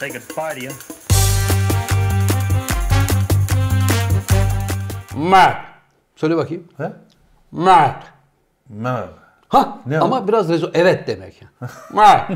say goodbye to you. Mert. Söyle bakayım. He? Mert. Mer. Ha Ne ama o? biraz evet demek. Mert.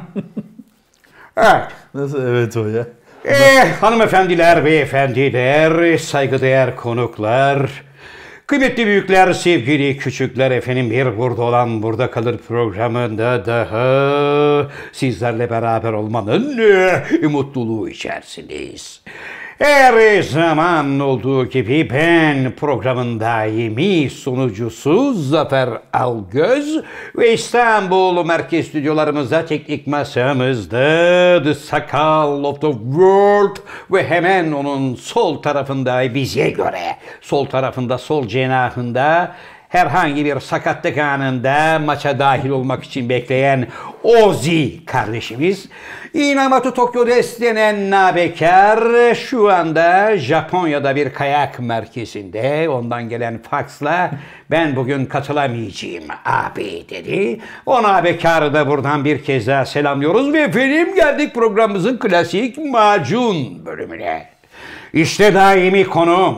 Evet. Nasıl evet o ya? Hanımefendiler, beyefendiler, saygıdeğer konuklar, kıymetli büyükler, sevgili küçükler, efendim bir burada olan burada kalır programında daha sizlerle beraber olmanın mutluluğu içerisindeyiz. Her zaman olduğu gibi ben programın daimi sunucusu Zafer Algöz ve İstanbul Merkez Stüdyolarımızda teknik masamızda The Sakal of the World ve hemen onun sol tarafında bize göre sol tarafında sol cenahında herhangi bir sakatlık anında maça dahil olmak için bekleyen Ozi kardeşimiz. Inamatu Tokyo denen nabekar şu anda Japonya'da bir kayak merkezinde. Ondan gelen faksla ben bugün katılamayacağım abi dedi. O nabekarı da buradan bir kez daha selamlıyoruz ve efendim geldik programımızın klasik macun bölümüne. İşte daimi konuğum.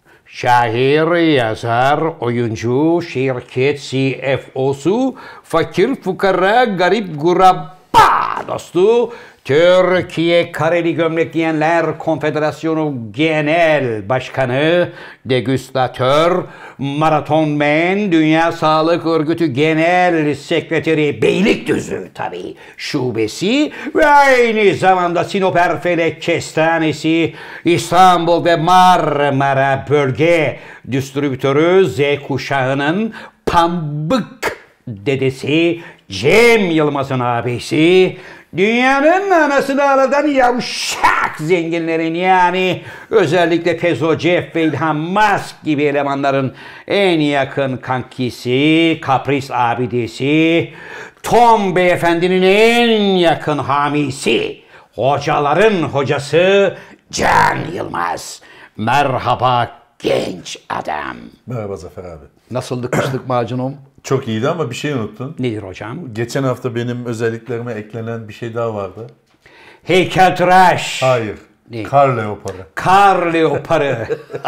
Şair, yazar, oyuncu, şirket CFO'su, fakir fukara, garip gurabba dostu, Türkiye Kareli Gömlek Giyenler Konfederasyonu Genel Başkanı, degüstatör, maratonmen, Dünya Sağlık Örgütü Genel Sekreteri, Beylikdüzü tabii şubesi ve aynı zamanda Sinop Erfelek Kestanesi, İstanbul ve Marmara Bölge Distribütörü Z kuşağının pambık dedesi, Cem Yılmaz'ın abisi, dünyanın anasını ağlatan yavşak zenginlerin yani özellikle Pezo, Jeff ve İlhan Musk gibi elemanların en yakın kankisi, kapris abidesi, Tom beyefendinin en yakın hamisi, hocaların hocası Can Yılmaz. Merhaba genç adam. Merhaba Zafer abi. Nasıldı kışlık macunum? Çok iyiydi ama bir şey unuttun. Nedir hocam? Geçen hafta benim özelliklerime eklenen bir şey daha vardı. Heykeltıraş. Hayır. Ne? Kar leoparı. Kar leoparı.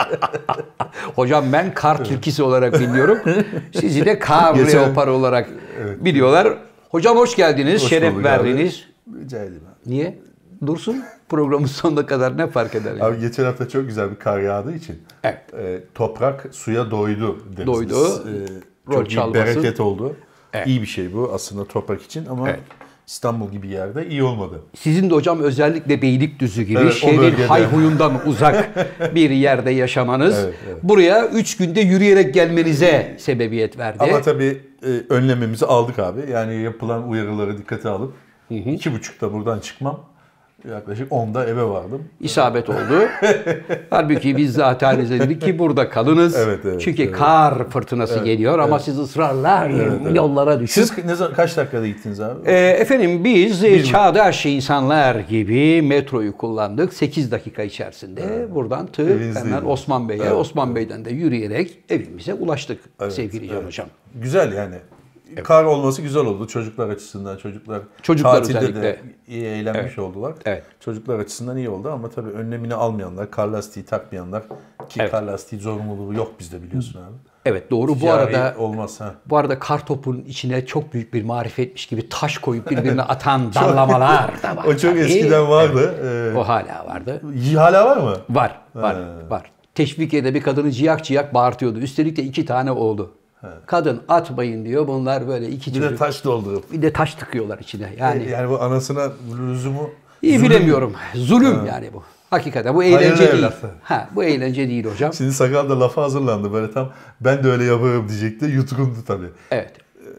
Hocam ben kar tilkisi olarak biliyorum. Sizi de kar leoparı olarak biliyorlar. Hocam hoş geldiniz. Hoş Şeref bulduk verdiniz. Abi. Rica ederim. Niye? Dursun. Programın sonuna kadar ne fark eder? Yani? Abi geçen hafta çok güzel bir kar yağdığı için Evet. toprak suya doydu deriz Doydu. biz. Rol Çok iyi çalması. bereket oldu. Evet. İyi bir şey bu aslında toprak için ama İstanbul gibi yerde iyi olmadı. Sizin de hocam özellikle Beylikdüzü gibi Evet, o şehrin bölgede. hayhuyundan uzak bir yerde yaşamanız Evet. buraya 3 günde yürüyerek gelmenize sebebiyet verdi. Ama tabii önlemimizi aldık abi. Yani yapılan uyarıları dikkate alıp 2.30'da buradan çıkmam. Yaklaşık 10'da eve vardım. İsabet oldu. Halbuki biz zaten dedik ki burada kalınız. Evet, Çünkü kar fırtınası geliyor ama siz ısrarla yollara düşüp. Siz kaç dakikada gittiniz abi? Efendim biz çağdaş insanlar gibi metroyu kullandık. 8 dakika içerisinde buradan hemen Osman Bey'e, Osman Bey'den de yürüyerek evimize ulaştık sevgili Can Hocam. Güzel yani. Kar olması güzel oldu çocuklar açısından. Çocuklar tatilde özellikle de iyi eğlenmiş oldular. Evet. Çocuklar açısından iyi oldu ama tabii önlemini almayanlar, kar lastiği takmayanlar ki kar lastiği zorunluluğu yok bizde biliyorsun abi. Evet doğru. Ticari olmaz ha. Bu arada kar topunun içine çok büyük bir marifetmiş gibi taş koyup birbirine atan dallamalar da var. O çok eskiden vardı. O hala vardı. Hala var mı? Var. Teşvikiye'de bir kadını ciyak ciyak bağırtıyordu. Üstelik de 2 tane oğlu. Kadın atmayın diyor. Bunlar böyle iki çocuk. Bir de taş doldurup. Bir de taş tıkıyorlar içine. Yani bu anasına lüzumu. iyi bilemiyorum. Zulüm yani bu. Hakikaten bu eğlence değil. Bu eğlence değil hocam. Şimdi Sakal da lafa hazırlandı böyle tam ben de öyle yaparım diyecekti. Yutkundu tabii. Evet.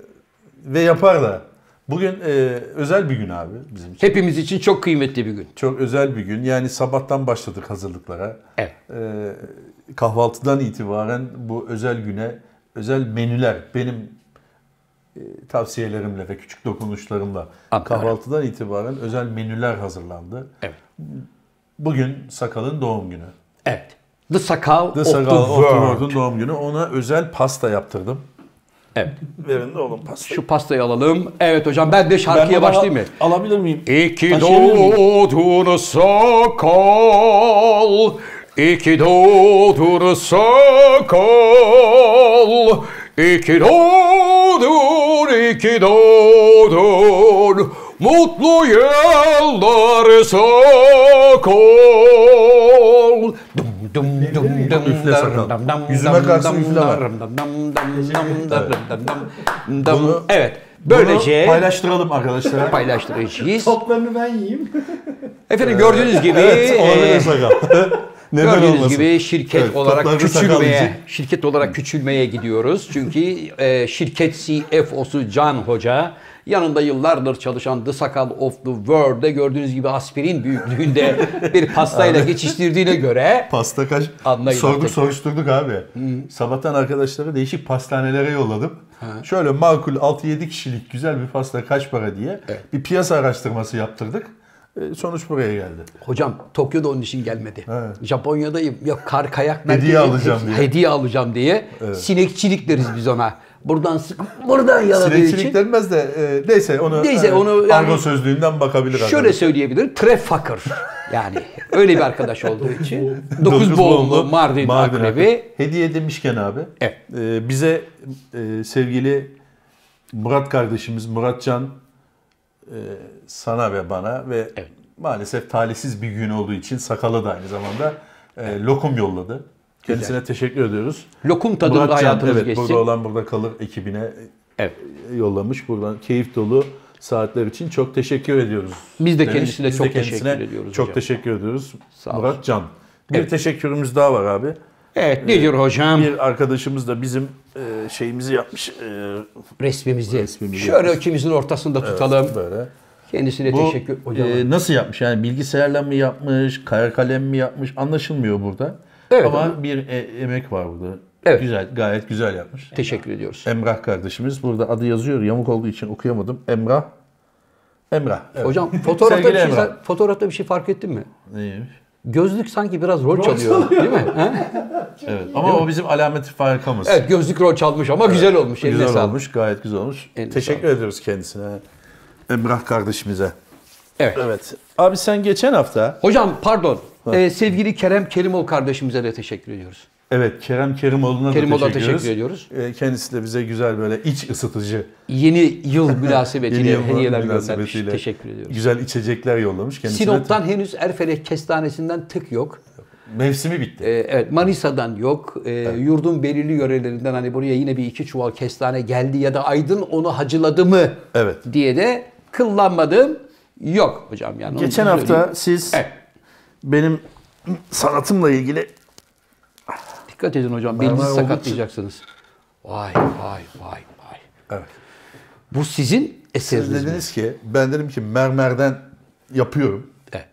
Ve yapar da. Bugün özel bir gün abi bizim için. Hepimiz için çok kıymetli bir gün. Çok özel bir gün. Yani sabahtan başladık hazırlıklara. Evet. Kahvaltıdan itibaren bu özel güne özel menüler benim tavsiyelerimle ve küçük dokunuşlarımla kahvaltıdan itibaren özel menüler hazırlandı. Evet. Bugün Sakal'ın doğum günü. Evet. The Sakal of the World'un World. doğum günü. Ona özel pasta yaptırdım. Evet. Verin de oğlum pastayı. Şu pastayı alalım. Evet hocam ben de şarkıya başlayayım mı? Alabilir miyim? İki doğdun sakal, iki doğdun sakal, iki doğdun, mutlu yıllar sakal. Üfle sakal. Yüzüme karşı üfle var. Evet. Böylece bunu paylaştıralım arkadaşlar. paylaştıracağız. Toplarını ben yiyeyim. Efendim gördüğünüz gibi Olabilir sakal. Neden gördüğünüz olmasın? gibi şirket olarak toplarını sakallayacak. küçülmeye gidiyoruz. Çünkü şirket CFO'su Can Hoca yanında yıllardır çalışan The Sakal of the World'de gördüğünüz gibi aspirin büyüklüğünde bir pastayla geçiştirdiğine göre Pasta kaç? Anlayın Sorduk artık. soruşturduk abi. Sabahtan arkadaşları değişik pastanelere yolladım. Şöyle makul 6-7 kişilik güzel bir pasta kaç para diye bir piyasa araştırması yaptırdık. Sonuç buraya geldi. hocam Tokyo'da onun için gelmedi. Evet. Japonya'dayım. Yok kar kayak Hediye merkezi, alacağım diye. Hediye alacağım diye. Sinekçilik deriz biz ona. Buradan yaladığı Sinekçilik için. denmez de neyse onu Yani argo sözlüğünden bakabilir. Şöyle arkadaşlar. söyleyebilirim. Trefakır. Yani öyle bir arkadaş olduğu için. 9 boğumlu Mardin akrebi. Hediye demişken abi. Evet. Bize sevgili Murat kardeşimiz Muratcan sana ve bana ve maalesef talihsiz bir gün olduğu için Sakalı da aynı zamanda lokum yolladı. Kendisine teşekkür ediyoruz. Lokum tadında Muratcan, hayatınız evet, geçsin. burada olan burada kalır ekibine yollamış. Buradan keyif dolu saatler için çok teşekkür ediyoruz. Biz de demiş. kendisine Biz de çok kendisine teşekkür ediyoruz Çok hocam. teşekkür ediyoruz. Sağ olsun. Muratcan. Bir teşekkürümüz daha var abi. Evet nedir hocam? Bir arkadaşımız da bizim şeyimizi yapmış. Resmimizi. Şöyle yapmış. ikimizin ortasında tutalım. Böyle. Kendisine Bu teşekkür hocam. nasıl yapmış? Yani bilgisayarla mı yapmış, kara kalem mi yapmış anlaşılmıyor burada. Evet, ama bir emek var burada. Evet. Güzel, gayet güzel yapmış. Teşekkür ediyoruz. Emrah kardeşimiz. Burada adı yazıyor. Yamuk olduğu için okuyamadım. Emrah. Evet. Hocam Sevgili Emrah. fotoğrafta bir şey fark ettin mi? Neymiş? Gözlük sanki biraz rol çalıyor, değil mi? Ha? Evet. Ama o bizim alameti farikamız. Evet, gözlük rol çalmış ama güzel olmuş. Eline Güzel sağlık. olmuş. Gayet güzel olmuş. Eline Teşekkür ediyoruz kendisine. Emrah kardeşimize. Evet. Evet. Abi sen geçen hafta Hocam pardon. Sevgili Kerem Kerimoğlu kardeşimize de teşekkür ediyoruz. evet Kerem Kerimoğlu'na da Kerimoğlu'na teşekkür ediyoruz. Kendisi de bize güzel böyle iç ısıtıcı Yeni yıl münasebetiyle yıl hediyeler göndermiş. münasebetiyle Teşekkür ediyoruz. güzel içecekler yollamış. Kendisine Sinop'tan henüz Erfelek kestanesinden tık yok. mevsimi bitti. Evet, Manisa'dan yok. Yurdun belirli yörelerinden hani buraya yine bir 2 çuval kestane geldi ya da Aydın onu hacıladı mı Evet. diye de kıllanmadım. Yok hocam yani. onu Geçen söyleyeyim. hafta siz Evet. benim sanatımla ilgili Dikkat edin hocam. Mermer Belinizi olduğu sakatlayacaksınız. Vay vay vay vay. evet. Bu sizin Siz eseriniz mi? dediniz ki ben dedim ki mermerden yapıyorum. Evet.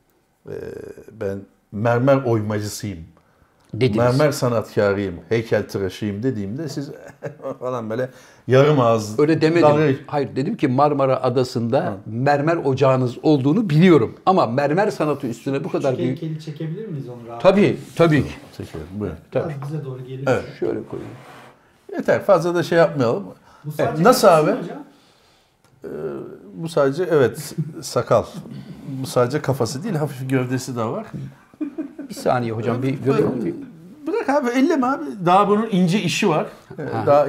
Ben mermer oymacısıyım. Dediniz. Mermer sanatkarıyım, heykeltıraşıyım dediğimde siz falan böyle yarım ağız Öyle demedim. dalga- Hayır dedim ki Marmara Adası'nda mermer ocağınız olduğunu biliyorum. Ama mermer sanatı üstüne bu kadar büyük. Heykeli çekebilir miyiz onu rahat? Tabii ki. Çekiyorum, buyurun. Biraz bize doğru gelir. Evet. Şöyle koyayım. Yeter fazla da şey yapmayalım. Bu sadece Nasıl kafası abi? mı hocam? Bu sadece evet sakal. Bu sadece kafası değil hafif gövdesi de var. Bir saniye hocam bir görebilir miyim? Bırak abi elleme abi. Daha bunun ince işi var. Daha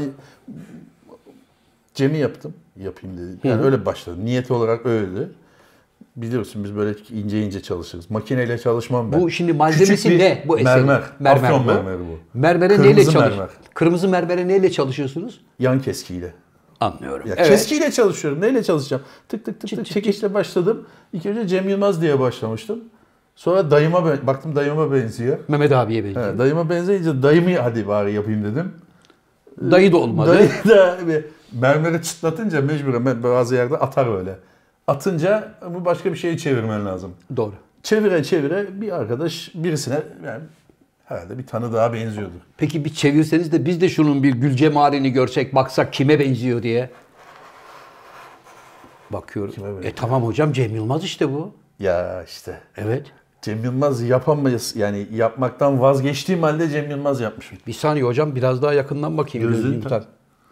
Cem'i yaptım. Yapayım dedim. Yani öyle başladım. Niyet olarak öyle. Biliyorsun biz böyle ince ince çalışırız. Makineyle çalışmam ben. Bu şimdi malzemesi Küçük bir ne bu eserin? mermer. Afyon bu. mermeri bu. Mermere Kırmızı neyle çalışıyorsunuz? mermer. Kırmızı mermere neyle çalışıyorsunuz? Yan keskiyle. Anlıyorum. Ya Evet. keskiyle çalışıyorum. Neyle çalışacağım? Tık tık tık Çıt tık çıt çekişle başladım. İlk önce Cem Yılmaz diye başlamıştım. Sonra baktım dayıma benziyor. Mehmet abiye benziyor. He, dayıma benzeyince dayımı hadi bari yapayım dedim. Dayı da olmadı. Dayı da mermeri çıtlatınca mecburen bazı yerde atar öyle. Atınca bu başka bir şeyi çevirmen lazım. Doğru. Çevire çevire bir arkadaş birisine yani herhalde bir tanı daha benziyordu. Peki bir çevirseniz de biz de şunun bir gül cemalini görsek, baksak kime benziyor diye. Bakıyorum. Kime benziyor? Tamam hocam Cem Yılmaz işte bu. Ya işte Evet. Cem Yılmaz yapamayız yani yapmaktan vazgeçtiğim halde Cem Yılmaz yapmışım. Bir saniye hocam biraz daha yakından bakayım. Gözlüğün gözlüğümden.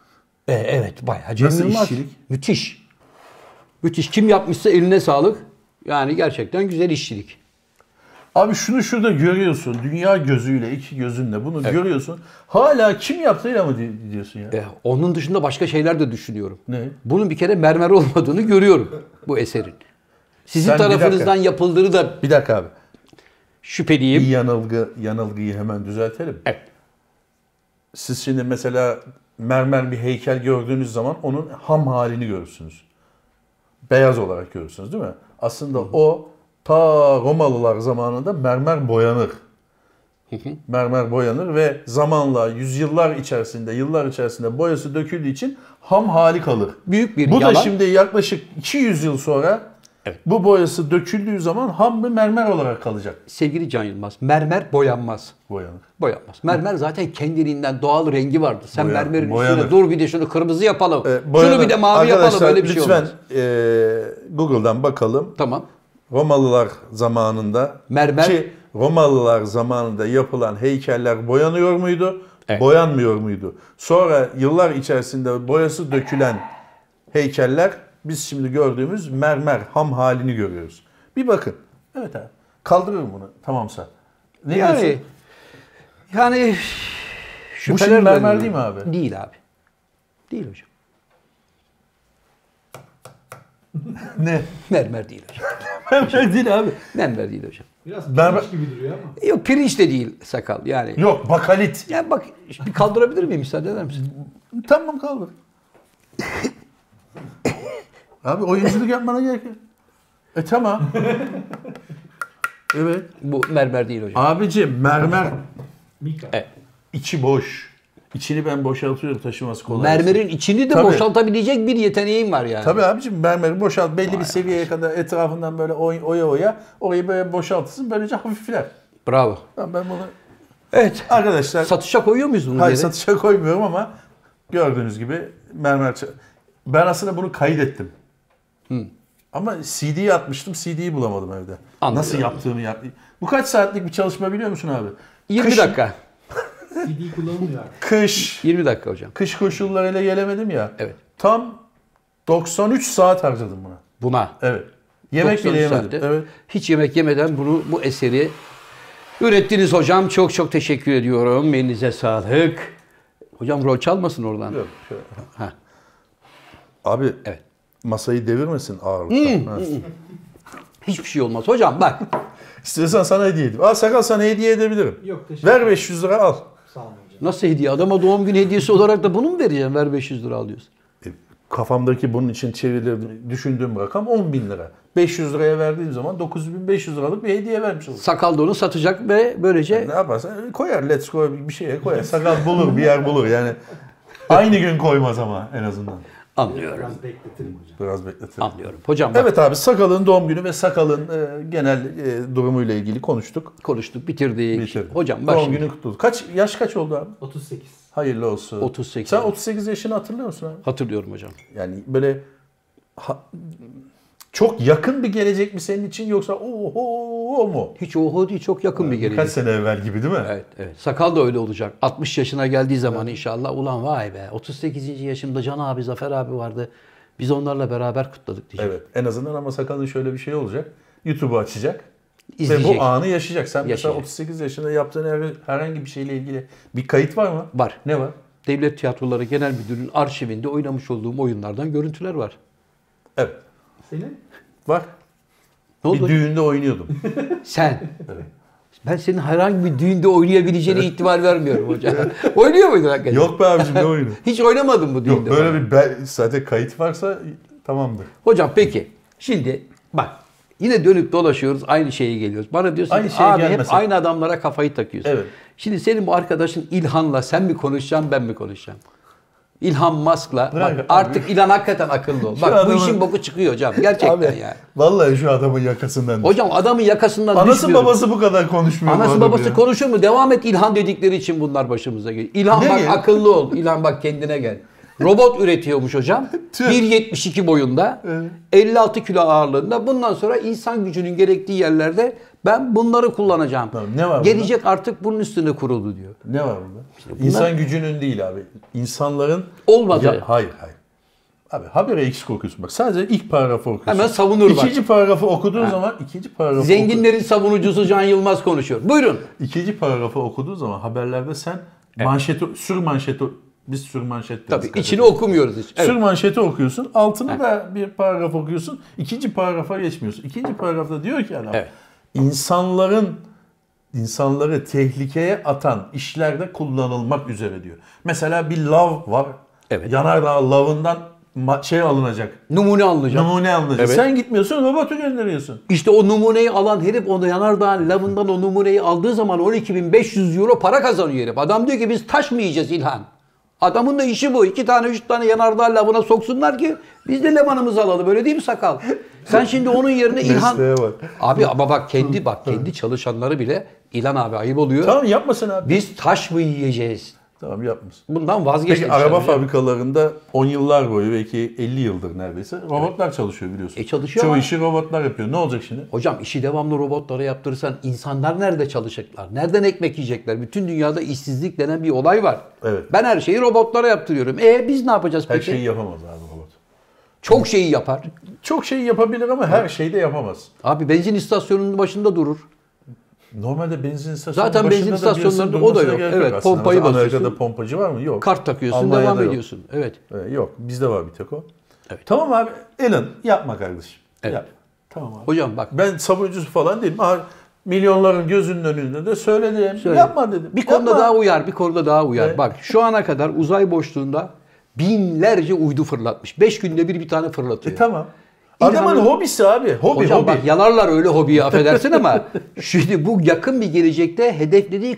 Evet bayağı Cem Nasıl Yılmaz. işçilik? Müthiş. Müthiş. Kim yapmışsa eline sağlık. Yani gerçekten güzel işçilik. Abi şunu şurada görüyorsun. Dünya gözüyle, iki gözünle bunu görüyorsun. Hala kim yaptığıyla mı diyorsun ya? Onun dışında başka şeyler de düşünüyorum. Ne? Bunun bir kere mermer olmadığını görüyorum bu eserin. Sizin Sen bir tarafınızdan dakika. yapıldığını da Bir dakika abi. şüpheliyim. Bir yanılgıyı hemen düzeltelim. Evet. Siz şimdi mesela mermer bir heykel gördüğünüz zaman onun ham halini görürsünüz. Beyaz olarak görürsünüz değil mi? Aslında o ta Romalılar zamanında mermer boyanır. Mermer boyanır ve zamanla yıllar içerisinde boyası döküldüğü için ham hali kalır. Büyük bir Bu yalan. da şimdi yaklaşık 200 yıl sonra bu boyası döküldüğü zaman ham bir mermer olarak kalacak. Sevgili Can Yılmaz, mermer boyanmaz. Boyanır. Boyanmaz. Mermer zaten kendiliğinden doğal rengi vardır. Sen mermerin boyanır. üstüne dur bir de şunu kırmızı yapalım. Boyanır. Şunu bir de mavi yapalım. Arkadaşlar, Öyle bir şey olmaz. lütfen Google'dan bakalım. Tamam. Romalılar zamanında Romalılar zamanında yapılan heykeller boyanıyor muydu? Evet. Boyanmıyor muydu? Sonra yıllar içerisinde boyası dökülen heykeller biz şimdi gördüğümüz mermer ham halini görüyoruz. Bir bakın. Evet abi. Kaldırıyorum bunu. Tamamsa. Ne diyorsun? Yani Bu şimdi mermer değil mi abi? Değil abi. Değil hocam. Ne? Mermer değil hocam. Mermer değil abi. Mermer değil hocam. Biraz Mermer- pirinç gibi duruyor ama. Yok pirinç de değil sakal yani. Yok bakalit. Ya bak bir kaldırabilir miyim müsaade eder misin? Tamam kaldır. Abi oyunculuk yapmana gerek yok. Tamam. Evet. Bu mermer değil hocam. Abicim mermer Mika. Evet. içi boş. İçini ben boşaltıyorum taşıması kolay. Mermerin içini de Tabii. boşaltabilecek bir yeteneğim var yani. Tabii abicim mermeri boşalt belli bir seviyeye kadar etrafından böyle oya orayı böyle boşaltırsın böylece hafifler. Bravo. Tamam, ben bunu Evet. arkadaşlar Satışa koyuyor muyuz bunu? hayır geri? satışa koymuyorum ama gördüğünüz gibi mermer ben aslında bunu kaydettim. Ama CD'yi atmıştım. CD'yi bulamadım evde. Anladım. Nasıl yaptığımı yaptım. Bu kaç saatlik bir çalışma biliyor musun abi? 20 Kış- dakika. CD kullanılmıyor artık. Kış 20 dakika hocam. kış koşullarıyla gelemedim ya. Evet. Tam 93 saat harcadım buna. Buna. Evet. Yemek bile 93 yemedim. saatte. Evet. Hiç yemek yemeden bu eseri ürettiniz hocam. Çok çok teşekkür ediyorum. Elinize sağlık. Hocam rol çalmasın oradan. Yok, şöyle. Ha. Abi Evet. masayı devirmesin ağırlıktan. Ha. Hiçbir şey olmaz. Hocam bak. İstiyorsan sana hediye edeyim. Al sakal sana hediye edebilirim. Yok teşekkür Ver 500 lira al. Sağ olun hocam. Nasıl hediye? Adama doğum günü hediyesi olarak da bunu mu vereceğim? Ver 500 lira al diyorsun. Kafamdaki bunun için çevirilir düşündüğüm rakam 10.000 lira. 500 liraya verdiğim zaman 9.500 liralık bir hediye vermiş olur. Sakal da onu satacak ve böylece Ne yaparsan koyar, let's go bir şeye koyar. Sakal bulur, bir yer bulur yani. Aynı gün koymaz ama en azından. anlıyorum. Biraz bekletirim hocam. Biraz bekletirim. Anlıyorum. Hocam bak Evet abi Sakal'ın doğum günü ve Sakal'ın genel durumuyla ilgili konuştuk. konuştuk, bitirdik. Bitirdik. Hocam bak doğum şimdi. günü kutlu olsun. Yaş kaç oldu abi? 38. Hayırlı olsun. 38. Sen 38 yaşını hatırlıyor musun abi? Hatırlıyorum hocam. Yani böyle çok yakın bir gelecek mi senin için yoksa o mu? Hiç oho değil, çok yakın bir gelecek. Birkaç sene evvel gibi değil mi? Evet, evet. Sakal da öyle olacak. 60 yaşına geldiği zaman inşallah ulan vay be 38. yaşımda Can abi, Zafer abi vardı. Biz onlarla beraber kutladık diyecek. Evet. En azından ama Sakal'ın şöyle bir şey olacak. YouTube'u açacak. İzleyecek. Ve bu anı yaşayacak. Sen mesela Yaşayacak. 38 yaşında yaptığın herhangi bir şeyle ilgili bir kayıt var mı? Var. Ne var? Devlet Tiyatroları Genel Müdürlüğü'nün arşivinde oynamış olduğum oyunlardan görüntüler var. Evet. Senin? Var. Ne oldu? Bir düğünde oynuyordum. Sen. Evet. Ben senin herhangi bir düğünde oynayabileceğine ihtimal vermiyorum hocam. Oynuyor muydun hakikaten? Yok be abicim ne oyunu? Hiç oynamadın bu düğünde. Yok böyle falan. bir zaten kayıt varsa tamamdır. Hocam peki. Şimdi bak yine dönüp dolaşıyoruz aynı şeye geliyoruz. Bana diyorsun Aynı ki şeye abi hep gelmesek." aynı adamlara kafayı takıyorsun. Evet. Şimdi senin bu arkadaşın İlhan'la sen mi konuşacaksın ben mi konuşacağım? İlhan Musk'la Bırak bak, abi. artık İlhan hakikaten akıllı ol. Şu Bak bu adamın- işin boku çıkıyor hocam. Gerçekten Abi, yani. vallahi şu adamın yakasından. Hocam adamın yakasından Anası düşmüyorum. babası bu kadar konuşmuyor. bu Anası adam babası ya. konuşur mu? Devam et İlhan dedikleri için bunlar başımıza geliyor. İlhan Ne bak ya? akıllı ol. İlhan bak kendine gel. robot üretiyormuş hocam. Tüh. 1.72 boyunda, 56 kilo ağırlığında. Bundan sonra insan gücünün gerektiği yerlerde ben bunları kullanacağım. Tamam, ne var Gelecek artık bunun üstüne kuruldu diyor. Ne var burada? bunlar- İnsan gücünün değil abi. İnsanların... Olmadı. Hayır. Abi habere eksik okuyorsun. Bak sadece ilk paragrafı okuyorsun. Hemen savunur bak. İkinci paragrafı okuduğun zaman ikinci paragrafı Zenginlerin savunucusu Can Yılmaz konuşuyor. Buyurun. İkinci paragrafı okuduğun zaman haberlerde sen sür manşeti biz sür manşet deriz. Tabii içini okumuyoruz hiç. Evet. Sür manşeti okuyorsun. Altını da bir paragraf okuyorsun. İkinci paragrafa geçmiyorsun. İkinci paragrafta diyor ki adam Evet. insanları tehlikeye atan işlerde kullanılmak üzere diyor. Mesela bir lav var. Evet. Yanardağ lavından alınacak. Numune alınacak. Numune alınacak. Evet. Sen gitmiyorsun, robotu gönderiyorsun. İşte o numuneyi alan herif onu yanardağın lavından o numuneyi aldığı zaman 12.500 euro para kazanıyor herif. Adam diyor ki biz taş mı yiyeceğiz İlhan? Adamın da işi bu. 2 tane 3 tane yanardağ lavına soksunlar ki biz de lavanımızı alalım. Öyle değil mi sakal? Sen şimdi onun yerine İlhan... Mesleğe bak. Abi ama bak kendi çalışanları bile İlhan abi ayıp oluyor. Tamam yapmasın abi. Biz taş mı yiyeceğiz? Tamam yapmasın. Bundan vazgeçtik. Peki araba fabrikalarında 10 yıllar boyu belki 50 yıldır neredeyse robotlar çalışıyor biliyorsun. Çalışıyor Çoğu ama- işi robotlar yapıyor. Ne olacak şimdi? Hocam işi devamlı robotlara yaptırırsan insanlar nerede çalışacaklar? Nereden ekmek yiyecekler? Bütün dünyada işsizlik denen bir olay var. Evet. Ben her şeyi robotlara yaptırıyorum. Biz ne yapacağız Her peki? şeyi yapamaz abi robot. Çok şeyi yapar. Çok şeyi yapabilir ama her şeyi de yapamaz. Abi benzin istasyonunun başında durur. Normalde benzin istasyonu Zaten başında benzin da istasyonlarında birisinin o da durmasına yok. gerek Evet, aslında. pompayı Mesela basıyorsun. Amerika'da pompacı var mı? Yok. Kart takıyorsun, Almanya'da devam yok. ediyorsun. Evet. Yok. Bizde var bir tek o. Evet. Tamam abi. Elon yapma kardeşim. Evet. Yap. Tamam abi. Hocam bak. Ben savunucusu falan değilim. Aha, milyonların gözünün önünde de söyledim. Söyle. Yapma dedim. Bir konuda Yapma. daha uyar, bir konuda daha uyar. Evet. Bak şu ana kadar uzay boşluğunda binlerce uydu fırlatmış. 5 günde bir tane fırlatıyor. Tamam. İlhan'ın- Adamın hobisi abi. Hocam Hobi. bak yalarlar öyle hobiyi affedersin ama şimdi bu yakın bir gelecekte hedeflediği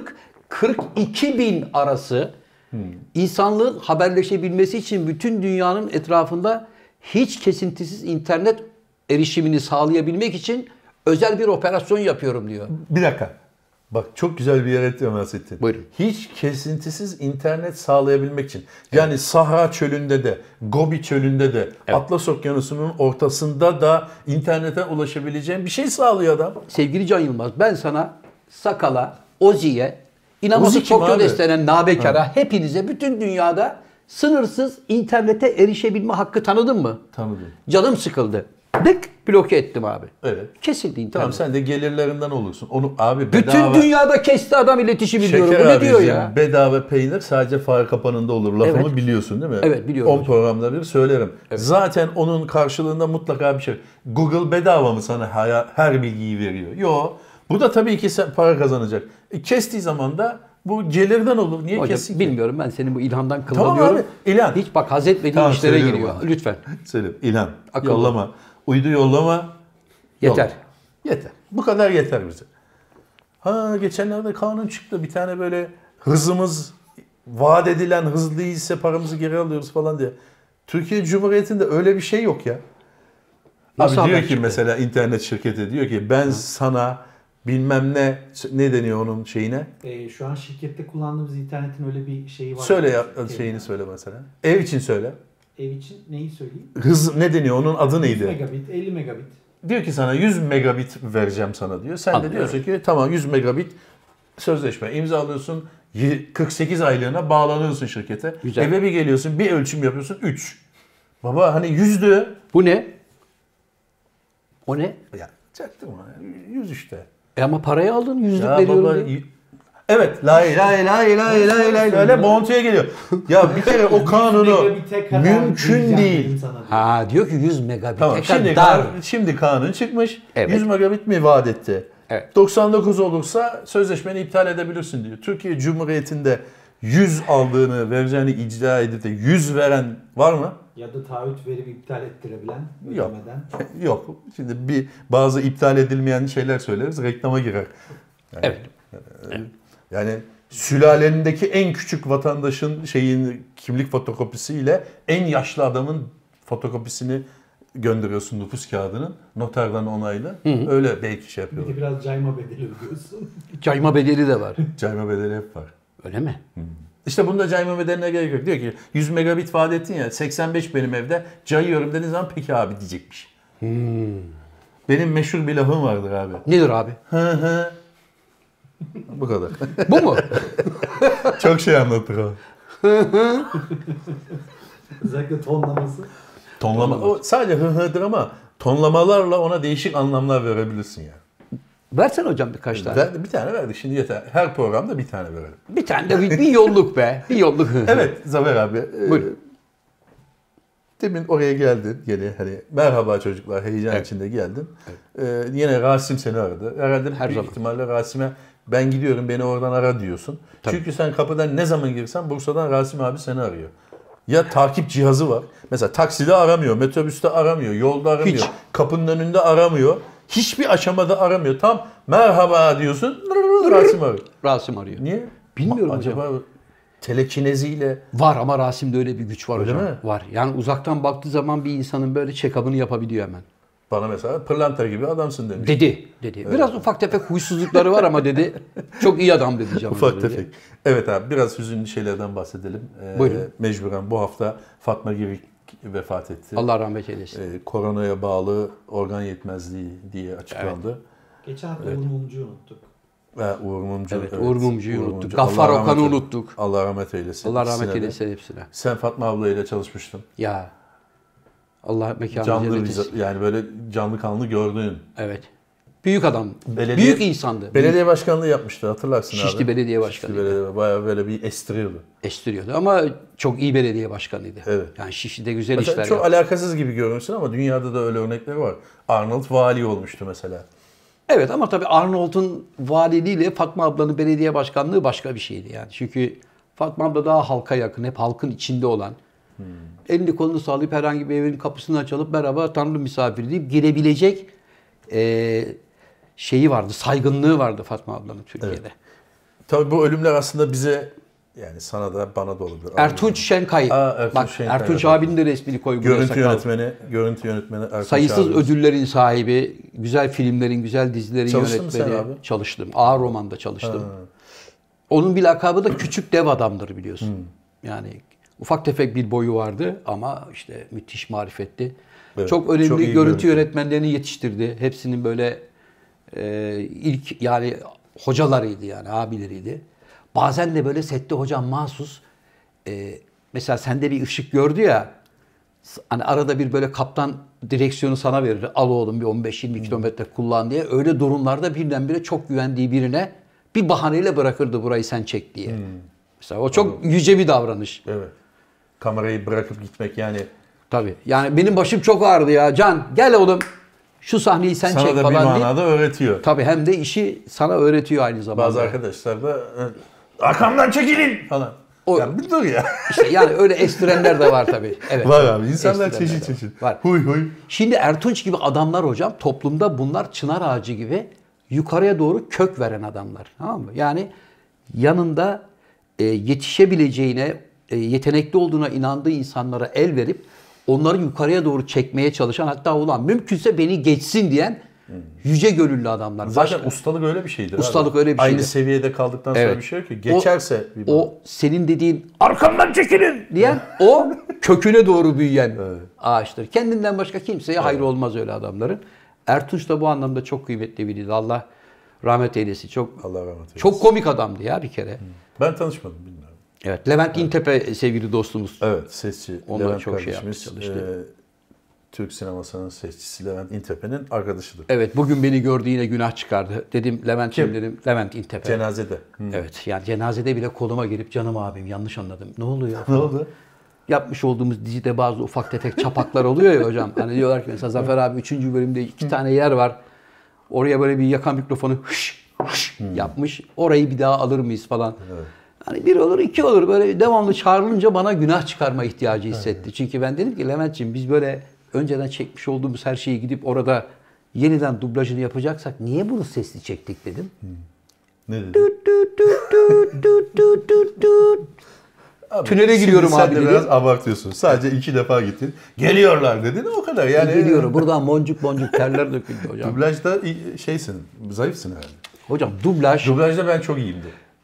40-42 bin arası insanlığın haberleşebilmesi için bütün dünyanın etrafında hiç kesintisiz internet erişimini sağlayabilmek için özel bir operasyon yapıyorum diyor. Bir dakika. Bak çok güzel bir yere temas ettin. Buyurun. Hiç kesintisiz internet sağlayabilmek için. Yani Sahra çölünde de, Gobi çölünde de, Atlas Okyanusu'nun ortasında da internete ulaşabileceğin bir şey sağlıyor adam. Sevgili Can Yılmaz ben sana Sakal'a, Ozi'ye, İnanması Ozi kim Tokyo abi? destenen Nabekar'a hepinize bütün dünyada sınırsız internete erişebilme hakkı tanıdın mı? Tanıdım. Canım sıkıldı. Dık bloke ettim abi. Evet. Kesildi internet. Tamam sen de gelirlerinden olursun. Onu abi Bütün bedava... dünyada kesti adam iletişim biliyorum. Şeker Bu ne diyor abicim, ya? bedava peynir sadece fare kapanında olur. Lafımı Evet. biliyorsun değil mi? Evet, biliyorum 10 hocam. programda bir söylerim. Zaten onun karşılığında mutlaka bir şey. Google bedava mı sana her bilgiyi veriyor? Yok. Bu da tabii ki sen para kazanacak. Kestiği zaman da bu gelirden olur. Niye Hocam kessin ki? bilmiyorum ben senin bu ilhamdan Tamam kıllanıyorum. abi, İlhan. Hiç bak haz etmediğim Tamam, işlere söylüyorum giriyor. abi. Lütfen. Söyle İlhan. Akıllı. Yollama. Uydu yollama. Yeter. Yolla. Yeter. Bu kadar yeter bize. Geçenlerde kanun çıktı. Bir tane böyle hızımız vaat edilen hız değilse paramızı geri alıyoruz falan diye. Türkiye Cumhuriyeti'nde öyle bir şey yok ya. Nasıl Abi diyor haber ki çıktı? mesela internet şirketi diyor ki ben sana bilmem ne deniyor onun şeyine? Şu an şirkette kullandığımız internetin öyle bir şeyi var. Söyle ya Terim. şeyini söyle mesela. Ev için söyle. Ev için neyi söyleyeyim? Hız ne deniyor? Onun adı 100 neydi? megabit, 50 megabit. Diyor ki sana 100 megabit vereceğim sana diyor. Sen de Anlıyorum. diyorsun ki tamam 100 megabit sözleşme imzalıyorsun. 48 aylığına bağlanıyorsun şirkete. Güzel. Eve bir geliyorsun bir ölçüm yapıyorsun 3. Baba hani 100'dü. Bu ne? O ne? Ya çaktırma 100 işte. Ama parayı aldın yüzlük Ya veriyorum baba diye. evet lay öyle bontuya geliyor. Ya bir kere o kanunu megabite kadar mümkün gireceğim değil. dedim sana diyor. Ha diyor ki 100 megabit Tamam şimdi kanun çıkmış. Evet. 100 megabit mi vaat etti? Evet. 99 olursa sözleşmeni iptal edebilirsin diyor. Türkiye Cumhuriyeti'nde 100 aldığını vereceğini iddia edip de 100 veren var mı? Ya da taahhüt verip iptal ettirebilen, Yok. ödemeden. Yok. Şimdi bazı iptal edilmeyen şeyler söyleriz reklama girer. Evet. Yani sülalendeki en küçük vatandaşın kimlik fotokopisiyle en yaşlı adamın fotokopisini gönderiyorsun nüfus kağıdının noterden onaylı. Öyle belki şey Bir yapıyorlar. de biraz cayma bedeli ödüyorsun. Cayma bedeli de var. Cayma bedeli hep var. Öyle mi? İşte bunda cayma bedeline gerek yok. Diyor ki 100 megabit vaat ettin ya 85 benim evde cayıyorum dediğin zaman peki abi diyecekmiş. Benim meşhur bir lafım vardır abi. Nedir abi? Bu kadar. Bu mu? Çok şey anlatır o. Özellikle tonlaması. Tonlama. O sadece hıhıdır ama tonlamalarla ona değişik anlamlar verebilirsin ya. Versene hocam birkaç tane. Bir tane verdik şimdi yeter. Her programda bir tane verelim. Bir tane de bir yolluk be. Bir yolluk. Evet Zafer abi. Buyurun. Demin oraya geldin gene hani merhaba çocuklar heyecan içinde geldin. Yine Rasim seni aradı. Herhalde Her büyük zaman. ihtimalle Rasim'e ben gidiyorum beni oradan ara diyorsun. Tabii. Çünkü sen kapıdan ne zaman girsen Bursa'dan Rasim abi seni arıyor. Ya takip cihazı var. Mesela takside aramıyor, metrobüste aramıyor, yolda aramıyor, Hiç. kapının önünde aramıyor. Hiçbir aşamada aramıyor. Tam merhaba diyorsun Rasim arıyor. Rasim arıyor. Niye? Bilmiyorum Acaba telekineziyle Var ama Rasim'de öyle bir güç var Öyle hocam. mi? Var. Yani uzaktan baktığı zaman bir insanın böyle check-up'ını yapabiliyor hemen. bana mesela pırlanta gibi adamsın demiş. Dedi. Biraz ufak tefek huysuzlukları var ama dedi. Çok iyi adam dedi canım. Ufak dedi. tefek. Evet abi biraz hüzünlü şeylerden bahsedelim. Buyurun. Mecburen bu hafta Fatma Girik vefat etti. Allah rahmet eylesin. Koronaya bağlı organ yetmezliği diye açıklandı. Geçen hafta Uğur Mumcu'yu unuttuk. Uğur Mumcu. Evet, Uğur Mumcu'yu unuttuk. Mumcu. Gaffar Allah Okan'ı rahmet- unuttuk. Allah rahmet eylesin. Allah rahmet İkisine de. eylesin hepsine. Sen Fatma ablayla çalışmıştın. Ya. Allah mekanı Canlı cennet etsin. yani böyle canlı kanlı gördüğün. Evet. Büyük adam. Belediye- Büyük insandı. Belediye başkanlığı yapmıştı hatırlarsın abi. Şişli Belediye Başkanı. Şişli Belediye bayağı böyle bir estiriyordu. Estiriyordu ama çok iyi belediye başkanıydı. Evet. Yani Şişli'de güzel Mesela işler çok yaptı. alakasız gibi görünsün ama dünyada da öyle örnekleri var. Arnold vali olmuştu mesela. Evet ama tabii Arnold'un valiliğiyle Fatma ablanın belediye başkanlığı başka bir şeydi yani. Çünkü Fatma abla daha halka yakın, hep halkın içinde olan. Elini kolunu sallayıp herhangi bir evin kapısını açılıp merhaba Tanrı misafiri deyip girebilecek şeyi vardı, saygınlığı vardı Fatma ablanın Türkiye'de. Evet. Tabii bu ölümler aslında bize yani sana da bana da olabilir. Ertunç Şenkay. Ertunç Bak Şenkay, Ertunç evet. abinin de resmini koy buraya Görüntü sakal. yönetmeni Ertunç Sayısız abimiz. ödüllerin sahibi, güzel filmlerin, güzel dizilerin Çalıştın mı sen yönetmeni. abi? Çalıştım. Ağır romanda çalıştım. Onun bir lakabı da küçük dev adamdır biliyorsun. Yani ufak tefek bir boyu vardı ama işte müthiş marifetli. Evet, Çok önemli çok iyi görüntü görüntü. yönetmenlerini yetiştirdi. Hepsinin böyle ilk yani hocalarıydı yani abileriydi. Bazen de böyle sette hocam mahsus mesela sende bir ışık gördü ya hani arada bir böyle kaptan direksiyonu sana verir. Al oğlum bir 15-20 kilometre kullan diye. Öyle durumlarda birdenbire çok güvendiği birine bir bahaneyle bırakırdı burayı sen çek diye. Mesela o çok yüce bir davranış. Evet. Kamerayı bırakıp gitmek yani. Tabii. Yani benim başım çok ağrıdı ya. Can gel oğlum şu sahneyi sen Sana çek da bir falan diye. manada öğretiyor. Tabii hem de işi sana öğretiyor aynı zamanda. Bazı arkadaşlar da arkamdan çekilin falan. O- Ya bir dur ya. İşte yani öyle estirenler de var tabii. Evet. Var abi. İnsanlar Estirenler çeşit de var. çeşit. Var. Huy huy. Şimdi Ertunç gibi adamlar hocam toplumda bunlar çınar ağacı gibi yukarıya doğru kök veren adamlar. Tamam mı? Yani yanında yetişebileceğine, yetenekli olduğuna inandığı insanlara el verip onları yukarıya doğru çekmeye çalışan hatta ulan mümkünse beni geçsin diyen yüce gönüllü adamlar. Zaten Başka- ustalık öyle bir şeydir. Ustalık abi. öyle bir Aynı şeydir. seviyede kaldıktan sonra Evet. bir şey yok ki. Geçerse bir o senin dediğin arkamdan çekilin diyen o köküne doğru büyüyen ağaçtır. Kendinden başka kimseye hayır olmaz öyle adamların. Ertunç da bu anlamda çok kıymetli biriydi. Allah rahmet eylesin. Çok Allah rahmet eylesin. çok komik adamdı ya bir kere. Ben tanışmadım bilmiyorum. Evet. Levent İntepe sevgili dostumuz. Evet sesçi Onunla Levent çok şey kardeşimiz. yaptı, çalıştı. Türk sinemasının sesçisi Levent İntepe'nin arkadaşıdır. Evet. Bugün beni gördü yine günah çıkardı. Dedim Levent'ciğim Kim? dedim. Levent İntepe. Cenazede. Evet. Yani cenazede bile koluma girip canım abim yanlış anladım. Ne oluyor? Ne oldu? Yapmış olduğumuz dizide bazı ufak tefek çapaklar oluyor ya hocam. Hani diyorlar ki mesela Zafer abi 3. bölümde 2 tane yer var. Oraya böyle bir yakan mikrofonu hış, hış yapmış. Orayı bir daha alır mıyız falan. Evet. Hani bir olur iki olur böyle devamlı çağrılınca bana günah çıkarma ihtiyacı hissetti. Çünkü ben dedim ki Levent'ciğim biz böyle önceden çekmiş olduğumuz her şeyi gidip orada yeniden dublajını yapacaksak niye bunu sesli çektik dedim. Ne dedi? Abi, Tünele şimdi giriyorum sen abi de dedi. biraz abartıyorsun. Sadece 2 defa gittin. Geliyorlar dedin o kadar. Yani Geliyorum buradan boncuk boncuk terler döküldü hocam. Dublajda şeysin, zayıfsın herhalde. Hocam dublaj Dublajda ben çok iyiyimdir.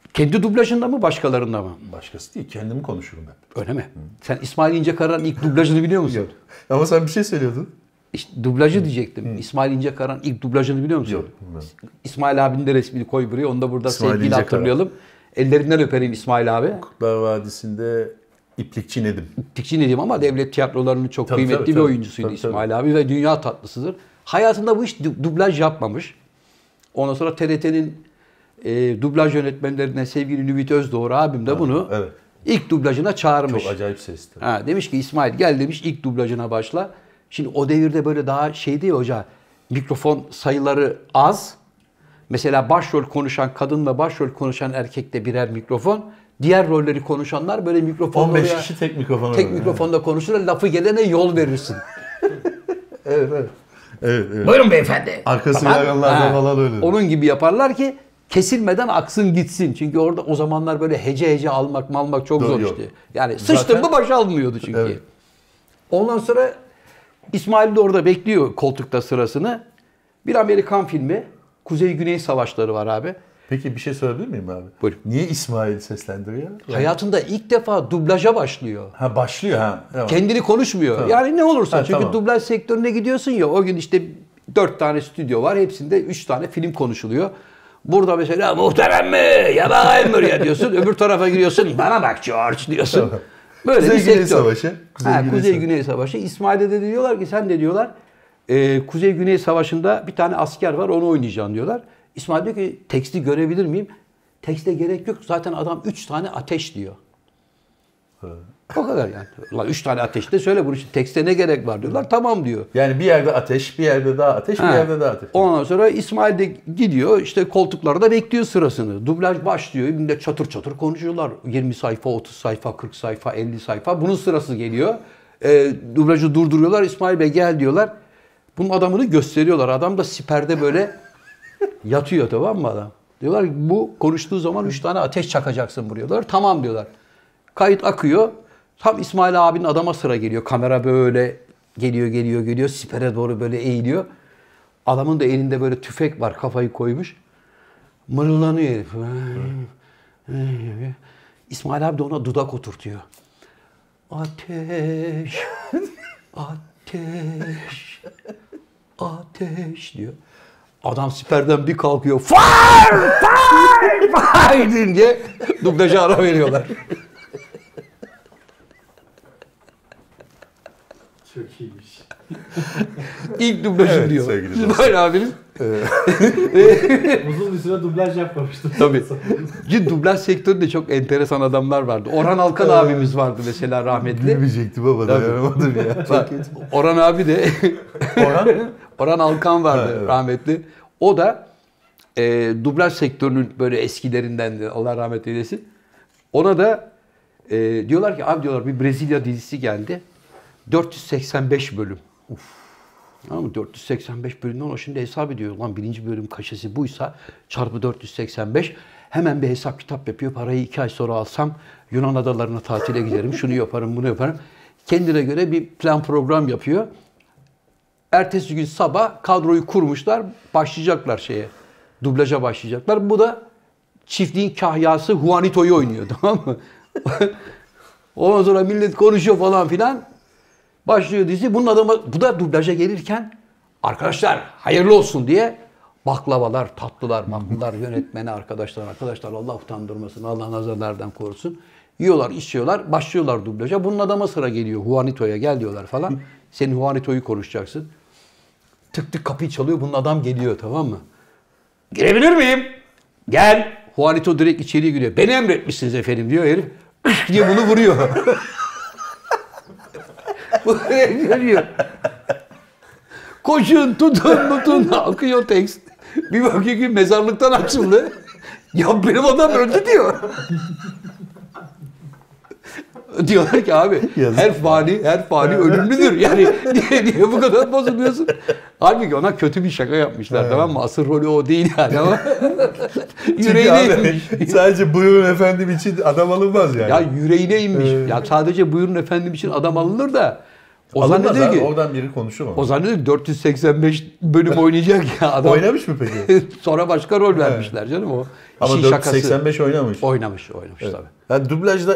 Kendi dublajında mı başkalarında mı? Başkası değil, kendimi konuşurum hep. Öyle mi? Sen İsmail İncekara'nın ilk dublajını biliyor musun? Yok. Ama sen bir şey söylüyordun. İşte dublajı diyecektim. İsmail İncekara'nın ilk dublajını biliyor musun? Yok, bilmiyorum. İsmail abinin de resmini koy buraya. Onu da burada İsmail sevgiyle İncekara. hatırlayalım. Ellerinden öperim İsmail abi. Kurtlar Vadisi'nde İplikçi Nedim. Tikçi ne diyeyim ama devlet tiyatrolarının çok Tabii, kıymetli tabii, bir tabii. oyuncusuydu Tabii, İsmail abi ve dünya tatlısıdır. Hayatında bu hiç dublaj yapmamış. Ondan sonra TRT'nin dublaj yönetmenlerinden sevgili Nüvit Özdoğru abim de bunu evet. ilk dublajına çağırmış. Çok acayip sesli. Ha, demiş ki İsmail gel demiş ilk dublajına başla. Şimdi o devirde böyle daha şey değil hoca. Mikrofon sayıları az. Mesela başrol konuşan kadınla başrol konuşan erkekte birer mikrofon. Diğer rolleri konuşanlar böyle mikrofon 15 kişi tek mikrofon. tek mikrofonda konuşur. Lafı gelene yol verirsin. Evet, evet. Evet, evet. Buyurun beyefendi. Arkası Tamam. yaranlarda Ha, falan öyle. Onun gibi yaparlar ki kesilmeden aksın gitsin. Çünkü orada o zamanlar böyle hece almak çok zor Yok. işte. Yani sıçtın mı baş almıyordu çünkü. Evet. Ondan sonra İsmail de orada bekliyor koltukta sırasını. Bir Amerikan filmi. Kuzey-Güney Savaşları var abi. Peki bir şey sorabilir miyim abi? Buyurun. Niye İsmail seslendiriyor? Hayatında ilk defa dublaja başlıyor. Ha başlıyor ha. Tamam. Kendini konuşmuyor. Tamam. Yani ne olursa. Ha, Çünkü tamam. dublaj sektörüne gidiyorsun ya o gün işte 4 tane stüdyo var. Hepsinde 3 tane film konuşuluyor. Burada mesela muhterem mi? Ya bakayım buraya diyorsun. Öbür tarafa giriyorsun. Bana bak George diyorsun. Böyle bir Kuzey-Güney sektör. Savaşı. Kuzey-Güney Savaşı. İsmail'de de diyorlar ki sen de diyorlar Kuzey-Güney Savaşı'nda bir tane asker var onu oynayacaksın diyorlar. İsmail diyor ki teksti görebilir miyim? Tekste gerek yok. Zaten adam 3 tane ateş diyor. O kadar yani. Ulan 3 tane ateş de söyle bunu için tekste ne gerek var diyorlar. Tamam diyor. Yani bir yerde ateş, bir yerde daha ateş, bir yerde daha ateş. Ondan sonra İsmail de gidiyor işte koltuklarda bekliyor sırasını. Dublaj başlıyor. Millet çatır çatır konuşuyorlar. 20 sayfa, 30 sayfa, 40 sayfa, 50 sayfa. Bunun sırası geliyor. Dublajı durduruyorlar. İsmail Bey gel diyorlar. Bunun adamını gösteriyorlar. Adam da siperde böyle yatıyor tamam mı adam? Diyorlar ki bu konuştuğu zaman 3 tane ateş çakacaksın buraya diyorlar. Tamam diyorlar. Kayıt akıyor. Tam İsmail abinin adama sıra geliyor. Kamera böyle geliyor. Sipere doğru böyle eğiliyor. Adamın da elinde böyle tüfek var. Kafayı koymuş. Mırıldanıyor herif. İsmail abi de ona dudak oturtuyor. Ateş. Ateş. Ateş diyor. Adam siperden bir kalkıyor. Fire! Fire! Fire! deyince dublaja ara veriyorlar. Çok iyiymiş. İlk dublajı Evet, diyor. sevgili dostum. İsmail abinin. Uzun bir süre dublaj yapmamıştım. Tabii. Şimdi dublaj sektöründe çok enteresan adamlar vardı. Orhan Alkan abimiz vardı mesela rahmetli. Gülmeyecektim ama dayanamadım ya. Bak, Orhan abi de Orhan Alkan vardı evet. rahmetli. O da dublaj sektörünün böyle eskilerinden Allah rahmet eylesin. Ona da diyorlar ki abi diyorlar bir Brezilya dizisi geldi. 485 bölüm. Tamam mı? 485 bölümden o şimdi hesap ediyor. Lan birinci bölüm kaşesi buysa çarpı 485 hemen bir hesap kitap yapıyor. Parayı 2 ay sonra alsam Yunan adalarına tatile giderim. Şunu yaparım bunu yaparım. Kendine göre bir plan program yapıyor. Ertesi gün sabah kadroyu kurmuşlar. Başlayacaklar şeye. Dublaja başlayacaklar. Bu da çiftliğin kahyası Juanito'yu oynuyor. Tamam mı? Ondan sonra millet konuşuyor falan filan. Başlıyor dizi. Bunun adamı, bu da dublaja gelirken arkadaşlar hayırlı olsun diye baklavalar, tatlılar, maklılar, yönetmeni arkadaşlar Allah utandırmasın, Allah nazarlardan korusun. Yiyorlar, içiyorlar, başlıyorlar dublaja. Bunun adama sıra geliyor. Juanito'ya gel diyorlar falan. Senin Juanito'yu konuşacaksın. Tık tık kapıyı çalıyor. Bunun adam geliyor tamam mı? Girebilir miyim? Gel. Juanito direkt içeriye giriyor. Beni emretmişsiniz efendim diyor herif. diye bunu vuruyor. Bu geliyor. Koşun, tutun, akıyor tekst. Bir bakıyor ki mezarlıktan açıldı. Ya benim adam öldü diyor. Diyorlar ki abi her fani ölümlüdür. Yani niye bu kadar bozuluyorsun? Halbuki ona kötü bir şaka yapmışlar tamam mı? Asıl rolü o değil yani ama yüreğine inmiş. Sadece buyurun efendim için adam alınmaz yani. Ya yüreğine inmiş. Ya sadece buyurun efendim için adam alınır da O Alınmaz zannediyor abi, ki, oradan biri konuşur mu? o zannediyor 485 bölüm oynayacak ya adam. Oynamış mı peki? Sonra başka rol vermişler canım o. Ama İşin 485 oynamış. Oynamış Evet. tabii. Yani dublajda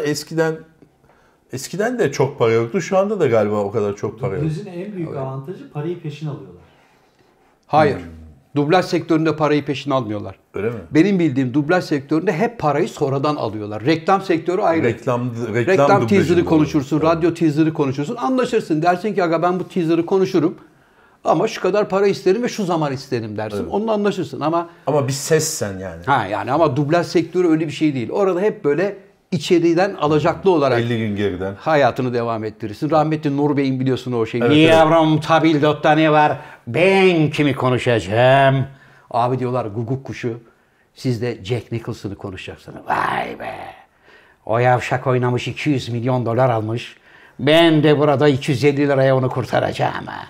eskiden de çok para yoktu. Şu anda da galiba o kadar çok para yok. Dublajın en büyük avantajı parayı peşin alıyorlar. Hayır. Dublaj sektöründe parayı peşin almıyorlar. Öyle mi? Benim bildiğim dublaj sektöründe hep parayı sonradan alıyorlar. Reklam sektörü ayrı. Reklam Teaser'ı dublajında konuşursun, olur. radyo teaser'ı konuşursun. Anlaşırsın. Dersin ki aga ben bu teaser'ı konuşurum. Ama şu kadar para isterim ve şu zaman isterim dersin. Evet. Onunla anlaşırsın ama Ama bir sessen yani. ama dublaj sektörü öyle bir şey değil. Orada hep böyle içeriden alacaklı olarak 50 gün geriden. hayatını devam ettirirsin. Rahmetli Nur Bey'in biliyorsun o şeyi. Evet, Yavrum tabildot'ta ne var? Ben kimi konuşacağım? Abi diyorlar guguk kuşu. Siz de Jack Nicholson'ı konuşacaksınız. Vay be. O yavşak oynamış 200 milyon dolar almış. Ben de burada 250 liraya onu kurtaracağım ha.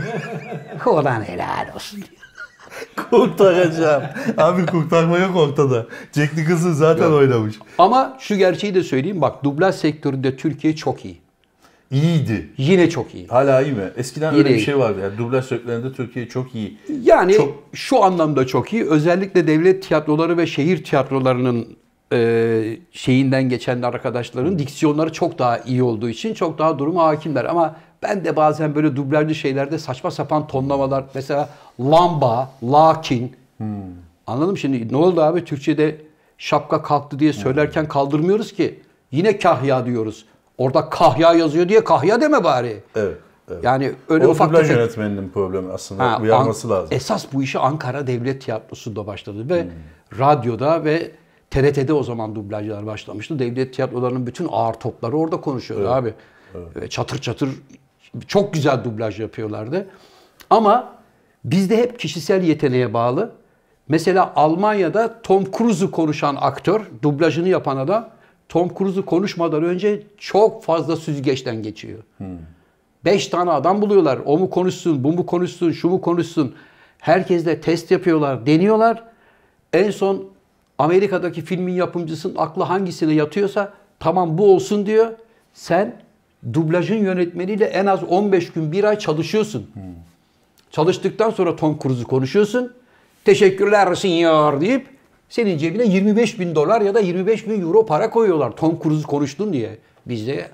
Ulan helal olsun. Kurtaracağım. Abi kurtarma yok ortada. Jack Nicholson zaten oynamış. Ama şu gerçeği de söyleyeyim. Bak dublaj sektöründe Türkiye çok iyi. İyiydi. Yine çok iyi. Hala iyi mi? Eskiden Yine öyle bir iyi. şey vardı. Yani dublaj sektöründe Türkiye çok iyi. Yani Çok- şu anlamda çok iyi. Özellikle devlet tiyatroları ve şehir tiyatrolarının şeyinden geçen arkadaşların diksiyonları çok daha iyi olduğu için çok daha duruma hakimler. Ama ben de bazen böyle dublajlı şeylerde saçma sapan tonlamalar, mesela lamba, lakin. Anladın mı şimdi? Ne oldu abi? Türkçe'de şapka kalktı diye söylerken kaldırmıyoruz ki. Yine kahya diyoruz. Orada kahya yazıyor diye kahya deme bari. Evet. Evet. Yani öyle O ufak dublaj tefek... yönetmeninin problemi aslında. Uyarması lazım. Esas bu işi Ankara Devlet Tiyatrosu'nda başladı ve radyoda ve TRT'de o zaman dublajlar başlamıştı. Devlet tiyatrolarının bütün ağır topları orada konuşuyordu abi. Ve çatır çatır çok güzel dublaj yapıyorlardı. Ama bizde hep kişisel yeteneğe bağlı. Mesela Almanya'da Tom Cruise'u konuşan aktör, dublajını yapan adam Tom Cruise'u konuşmadan önce çok fazla süzgeçten geçiyor. 5 tane adam buluyorlar. O mu konuşsun, bu mu konuşsun, şu mu konuşsun. Herkesle test yapıyorlar, deniyorlar. En son Amerika'daki filmin yapımcısının aklı hangisine yatıyorsa tamam bu olsun diyor. Sen dublajın yönetmeniyle en az 15 gün, 1 ay çalışıyorsun. Çalıştıktan sonra Tom Cruise'u konuşuyorsun. Teşekkürler senyor deyip senin cebine 25 bin dolar ya da 25 bin euro para koyuyorlar. Tom Cruise'u konuştun diye. Bizde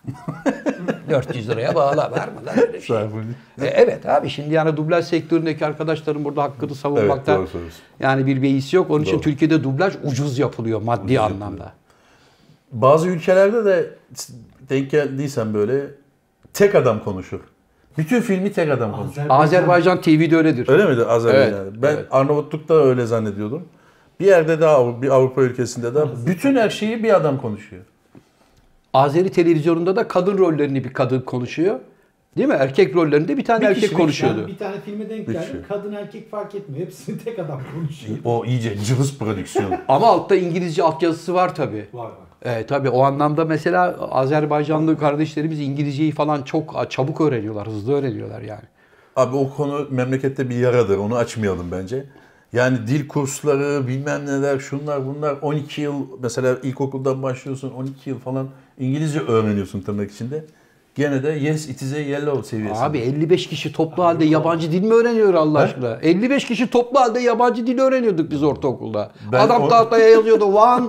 400 liraya bağla vermeden öyle şey. Evet abi şimdi yani dublaj sektöründeki arkadaşların burada hakkını savunmakta doğru söylüyorsun. yani bir beis yok. Onun için Doğru. Türkiye'de dublaj ucuz yapılıyor maddi anlamda. Bazı ülkelerde de denk geldiysen böyle tek adam konuşur. Bütün filmi tek adam konuşur. Azerbaycan TV'de öyledir. Öyle miydi Azerbaycan'da? Evet, Ben evet. Arnavutluk'ta öyle zannediyordum. Bir yerde daha, bir Avrupa ülkesinde de bütün her şeyi bir adam konuşuyor. Azeri televizyonunda da kadın rollerini bir kadın konuşuyor. Değil mi? Erkek rollerinde bir tane Bir erkek kişi, konuşuyordu. Ben bir tane filme denk Bir geldim. şey. Kadın erkek fark etmiyor. Hepsini tek adam konuşuyor. O iyice cılız prodüksiyon. Ama altta İngilizce altyazısı var tabii. Var. Tabii o anlamda mesela Azerbaycanlı kardeşlerimiz İngilizceyi falan çok çabuk öğreniyorlar, hızlı öğreniyorlar yani. Abi o konu memlekette bir yaradır. Onu açmayalım bence. Yani dil kursları, bilmem neler, şunlar bunlar 12 yıl mesela ilkokuldan başlıyorsun 12 yıl falan İngilizce öğreniyorsun tırnak içinde. Gene de yes it is a yellow seviyesinde. Abi 55 kişi toplu halde yabancı dil mi öğreniyor Allah aşkına? 55 kişi toplu halde yabancı dil öğreniyorduk biz ortaokulda. Adam tahtaya yazıyordu one,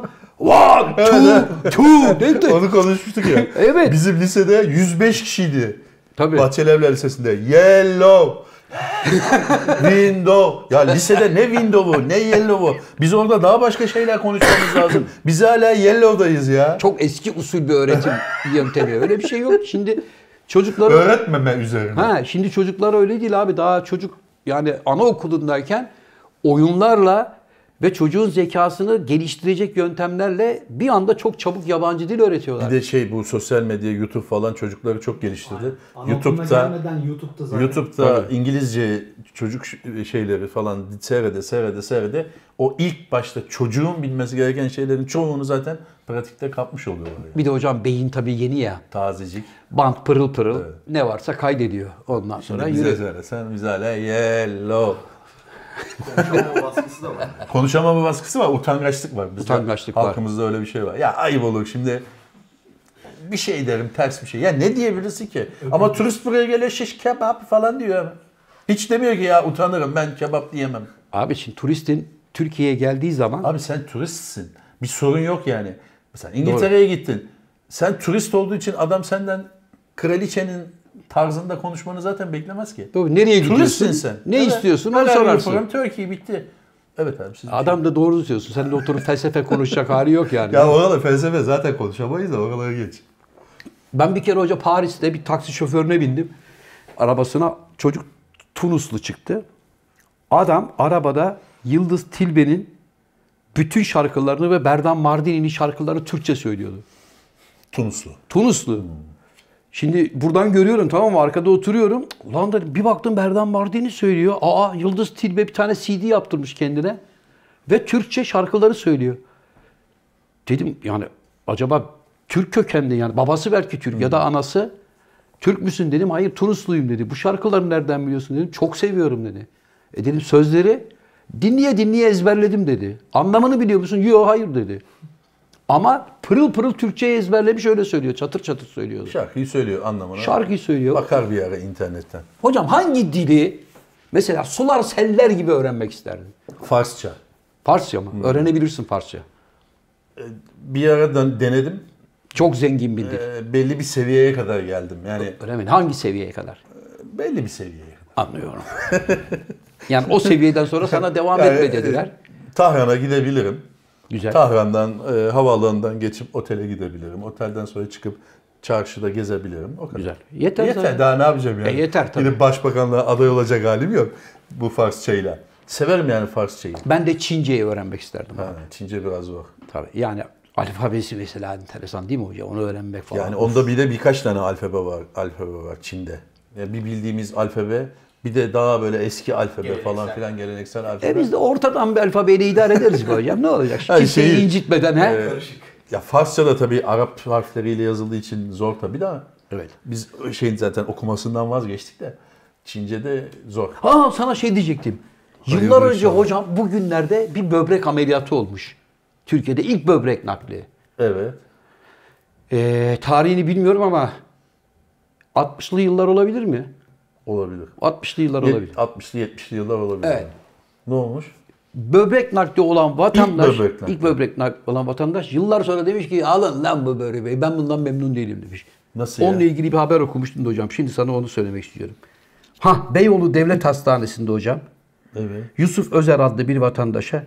two, değil mi? Onu konuşmuştuk ya. Evet. Bizim lisede 105 kişiydi. Tabii. Bahçelievler Lisesi'nde. Yellow. Window. Ya lisede ne window'u ne yellow'u. Biz orada daha başka şeyler konuşmamız lazım. Biz hala yellow'dayız ya. Çok eski usul bir öğretim yöntemi. Öyle bir şey yok. Şimdi çocukları... Öğretmeme üzerine. Şimdi çocuklar öyle değil abi. Daha çocuk yani anaokulundayken oyunlarla ve çocuğun zekasını geliştirecek yöntemlerle bir anda çok çabuk yabancı dil öğretiyorlar. Bir de bu sosyal medya, YouTube falan çocukları çok geliştirdi. Anaokuluna gelmeden YouTube'da zaten. YouTube'da İngilizce çocuk şeyleri falan seyrede o ilk başta çocuğun bilmesi gereken şeylerin çoğunu zaten pratikte kapmış oluyorlar. Yani. Bir de hocam beyin tabii yeni ya. Tazecik. Bant pırıl pırıl. Evet. Ne varsa kaydediyor. Ondan sonra Bize yürü. söylesen biz hala yellow. Konuşamama baskısı da var. Konuşamama baskısı var, utangaçlık var. Bizde Utangaçlık var. halkımızda öyle bir şey var. Ya ayıp olur şimdi. bir şey derim, ters bir şey. Ya ne diyebilirsin ki? Ama turist buraya geliyor, şiş kebap falan diyor. Hiç demiyor ki ya utanırım, ben kebap diyemem. Abi şimdi turistin Türkiye'ye geldiği zaman... Abi sen turistsin. Bir sorun yok yani. Mesela İngiltere'ye gittin. Sen turist olduğu için adam senden kraliçenin tarzında konuşmanı zaten beklemez ki. Doğru, nereye gidiyorsun? Turistsin sen. Ne istiyorsun onu Where are you sorarsın. from? Turkey, bitti. Evet abi. Adam da doğru diyorsun. Sen de oturup felsefe konuşacak hali yok yani. Ya oralar felsefe zaten konuşamayız da oralara geç. Ben bir kere hoca Paris'te bir taksi şoförüne bindim. Arabasına çocuk Tunuslu çıktı. Adam arabada Yıldız Tilbe'nin bütün şarkılarını ve Berdan Mardini'nin şarkılarını Türkçe söylüyordu. Tunuslu. Tunuslu. Şimdi buradan görüyorum, tamam mı? Arkada oturuyorum. Ulan da bir baktım Berdan Mardini söylüyor. Aa, Yıldız Tilbe bir tane CD yaptırmış kendine. Ve Türkçe şarkıları söylüyor. Dedim yani acaba Türk kökenli, yani babası belki Türk ya da anası. Türk müsün dedim. Hayır, Tunusluyum dedi. Bu şarkıları nereden biliyorsun dedim. Çok seviyorum dedi. Dedim sözleri dinleye dinleye ezberledim dedi. Anlamını biliyor musun? Yok, hayır dedi. Ama pırıl pırıl Türkçe'yi ezberlemiş, öyle söylüyor. Çatır çatır söylüyordu. Şarkıyı söylüyor anlamına. Şarkıyı söylüyor. Bakar bir ara internetten. Hocam hangi dili mesela sular seller gibi öğrenmek isterdin? Farsça. Farsça mı? Öğrenebilirsin Farsça. Bir ara denedim. Çok zengin bir dil. Belli bir seviyeye kadar geldim. Yani Öğrenemedin. Hangi seviyeye kadar? belli bir seviyeye. Anlıyorum. Yani o seviyeden sonra sana devam etme dediler. Tahran'a gidebilirim. Güzel. Tahran'dan, havaalanından geçip otele gidebilirim. Otelden sonra çıkıp çarşıda gezebilirim. O kadar. Güzel. Yeter Yeter. sana. Daha ne yapacağım yani? Yeter tabii. Gidip başbakanlığa aday olacak halim yok bu Farsçayla. Severim yani Farsçayı. Ben de Çince'yi öğrenmek isterdim. Ha, Çince biraz zor. Tabii. Yani alfabesi mesela enteresan değil mi hoca? Onu öğrenmek falan. Yani onda bir de birkaç tane alfabe var Çin'de. Yani bir bildiğimiz alfabe, bir de daha böyle eski alfabe falan filan, geleneksel alfabe. Biz de ortadan bir alfabeyle idare ederiz be hocam. Ne olacak? Yani Kimseyi şeyi- incitmeden he? Ya Farsça da tabii Arap harfleriyle yazıldığı için zor tabii de. Evet. Biz şeyin zaten okumasından vazgeçtik de Çince'de zor. Sana şey diyecektim. Hayırlı Yıllar önce inşallah. hocam bugünlerde bir böbrek ameliyatı olmuş. Türkiye'de ilk böbrek nakli. Evet. Tarihini bilmiyorum ama 60'lı yıllar olabilir mi? Olabilir. 60'lı yıllar olabilir. 60'lı 70'li yıllar olabilir. Evet. Ne olmuş? Böbrek nakli olan vatandaş, böbrek nakli. ilk böbrek nakli olan vatandaş yıllar sonra demiş ki alın lan bu böbreği, ben bundan memnun değilim demiş. Nasıl ya? Onunla ilgili bir haber okumuştum da hocam. Şimdi sana onu söylemek istiyorum. Beyoğlu Devlet Hastanesi'nde hocam. Evet. Yusuf Özer adlı bir vatandaşa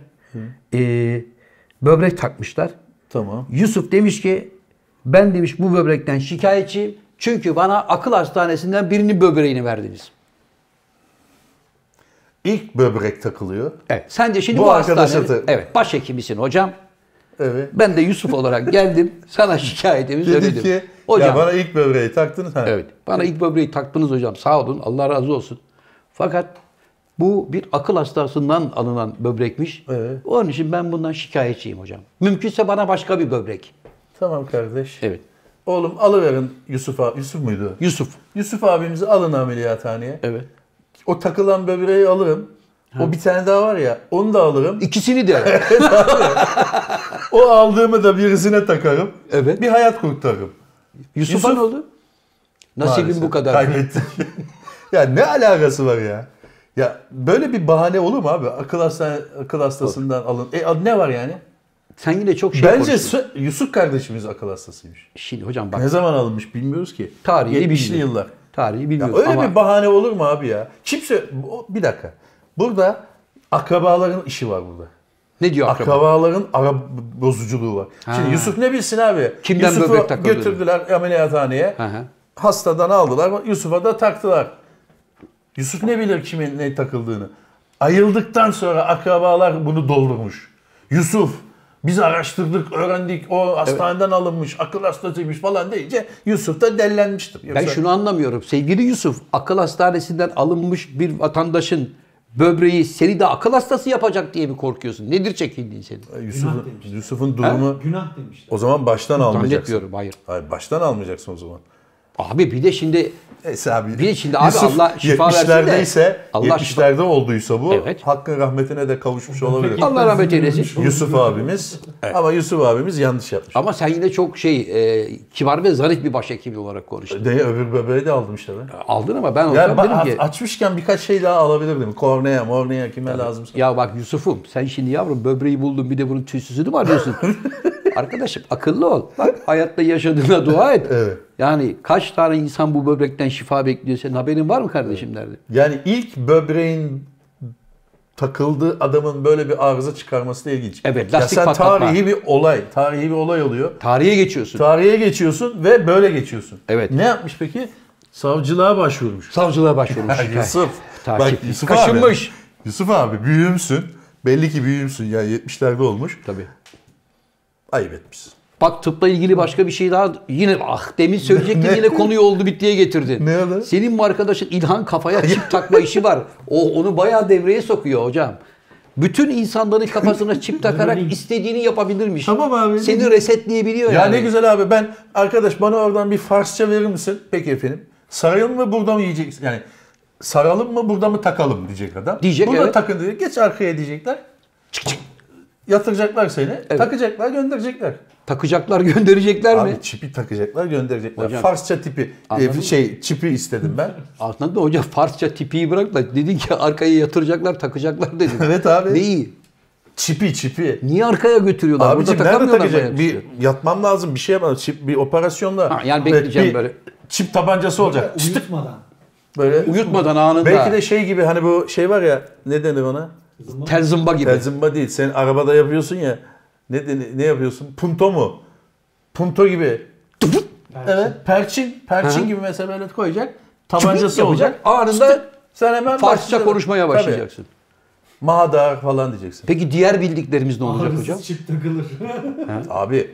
böbrek takmışlar. Tamam. Yusuf demiş ki ben demiş bu böbrekten şikayetçiyim. Çünkü bana akıl hastanesinden birinin böbreğini verdiniz. İlk böbrek takılıyor. Evet. Sen de şimdi Bu bu arkadaşa hastanenin da- başhekimisin hocam. Evet. Ben de Yusuf olarak geldim. Sana şikayetimi Dedi söyledim. ki Hocam, ya bana ilk böbreği taktınız. Ha. evet. Bana ilk böbreği taktınız hocam. Sağ olun. Allah razı olsun. Fakat bu bir akıl hastasından alınan böbrekmiş. Evet. Onun için ben bundan şikayetçiyim hocam. Mümkünse bana başka bir böbrek. Tamam kardeş. Evet. Oğlum alıverin Yusuf'a. Yusuf muydu? Yusuf. Yusuf abimizi alın ameliyathaneye. Evet. O takılan böbreği alırım. O bir tane daha var ya, onu da alırım. İkisini de. O aldığımı da birisine takarım. Evet. Bir hayat kurtarırım. Yusuf'a ne oldu? Nasibim Maalesef bu kadar. kaybettik. Ya ne alakası var ya? Ya böyle bir bahane olur mu abi? Akıl hastasından alın. Ne var yani? Sen yine çok şey Bence konuştun. Yusuf kardeşimiz akıl hastasıymış. Şimdi hocam bak. Ne zaman alınmış bilmiyoruz ki. Tarihi 70'li bilmiyorum. yıllar. Tarihi Ya bilmiyorum öyle ama bir bahane olur mu abi ya? Kimse bir dakika. Burada akrabaların işi var burada. ne diyor akraba? Akrabaların ara bozuculuğu var. Şimdi Yusuf ne bilsin abi? Kimden böbrek Yusuf'u takıldığını. götürdüler ameliyathaneye. Hı hı. Hastadan aldılar. Yusuf'a da taktılar. Yusuf ne bilir kimin ne takıldığını. Ayıldıktan sonra akrabalar bunu doldurmuş. Yusuf biz araştırdık, öğrendik. O hastaneden alınmış, akıl hastasıymış falan deyince Yusuf da dellenmiştir. Ben şunu anlamıyorum. Sevgili Yusuf, akıl hastanesinden alınmış bir vatandaşın böbreği seni de akıl hastası yapacak diye mi korkuyorsun? Nedir çekindiğin senin? Yusuf'un durumu Günah demişler. o zaman baştan almayacaksın. Zannetmiyorum, hayır. Hayır, baştan almayacaksın o zaman. Abi bir de şimdi Neyse abi. Bir de şimdi abi Allah şifa versin de. 70'lerdeyse, Allah 70'lerde olduysa bu, Evet. hakkın rahmetine de kavuşmuş olabilir. Allah rahmet eylesin. Yusuf abimiz. Ama Yusuf abimiz yanlış yapmış. Ama sen yine çok kibar ve zarif bir başhekim olarak konuştun. Öbür bebeği de aldım işte ben. Aldın ama ben Yani olsam dedim ki açmışken birkaç şey daha alabilirdim. Kornea, mornea kime lazımsa. ya bak Yusuf'um sen şimdi yavrum böbreği buldun bir de bunun tüysüzünü mü arıyorsun? Arkadaşım akıllı ol. Bak hayatta yaşadığına dua et. Evet. Yani kaç tane insan bu böbrekten şifa bekliyor senin haberin var mı kardeşim derdi. Yani ilk böbreğin takıldığı adamın böyle bir arıza çıkarması da ilginç. Evet, Ya lastik sen patlatma. tarihi bir olay oluyor. Tarihe geçiyorsun. Tarihe geçiyorsun ve böyle geçiyorsun. Evet. Ne yapmış peki? Savcılığa başvurmuş. Savcılığa başvurmuş. Yusuf. Takip. Bak Yusuf Kaşınmış. abi. Yusuf abi büyüğümsün. Belli ki büyüğümsün. Yani 70'lerde olmuş. Tabii. Ayıp etmişsin. Bak tıpla ilgili başka bir şey daha yine demin söyleyecektim yine konuyu oldu bittiye getirdin. Ne oldu? Senin bu arkadaşın İlhan kafaya çip takma işi var. Onu bayağı devreye sokuyor hocam. Bütün insanların kafasına çip takarak istediğini yapabilirmiş. Tamam abi. Seni resetleyebiliyor Ya yani. ne güzel abi, ben arkadaş bana oradan bir Farsça verir misin? Peki efendim. Sarayalım mı burada mı yiyeceksin? Yani saralım mı burada mı takalım diyecek adam. Diyecek, burada evet. takın diyecek. Geç arkaya diyecekler. Çık çık. Yatıracaklar seni. Evet. Takacaklar, gönderecekler. Takacaklar gönderecekler mi? Abi çipi takacaklar, gönderecekler. Hocam, Farsça tipi. anladın Çipi istedim ben. Aslında hocam Farsça tipiyi bırak da dedin ki arkaya yatıracaklar takacaklar dedin. Evet abi. Neyi? Çipi. Niye arkaya götürüyorlar? Abicim Burada nerede takamıyorlar takacak? bayağı Bir işte. yatmam lazım, bir şey yapmam. Bir operasyonla. Ha, yani bekleyeceğim bir böyle. Çip tabancası olacak. Çıtık Uyutmadan. böyle. Uyutmadan anında. Belki de şey gibi, hani bu şey var ya, ne denir ona? tel zımba gibi. Telzimba değil. Sen arabada yapıyorsun ya. Ne yapıyorsun? Punto mu? Punto gibi. Evet. Perçin Hı. gibi mesela böyle koyacak. Tabancası Çıpık olacak. yapacak. Anında sen hemen Farsça başlayacaksın. konuşmaya başlayacaksın. Tabii. Mahadar falan diyeceksin. Peki diğer bildiklerimiz ne olacak Ağrısız hocam? çip takılır. Abi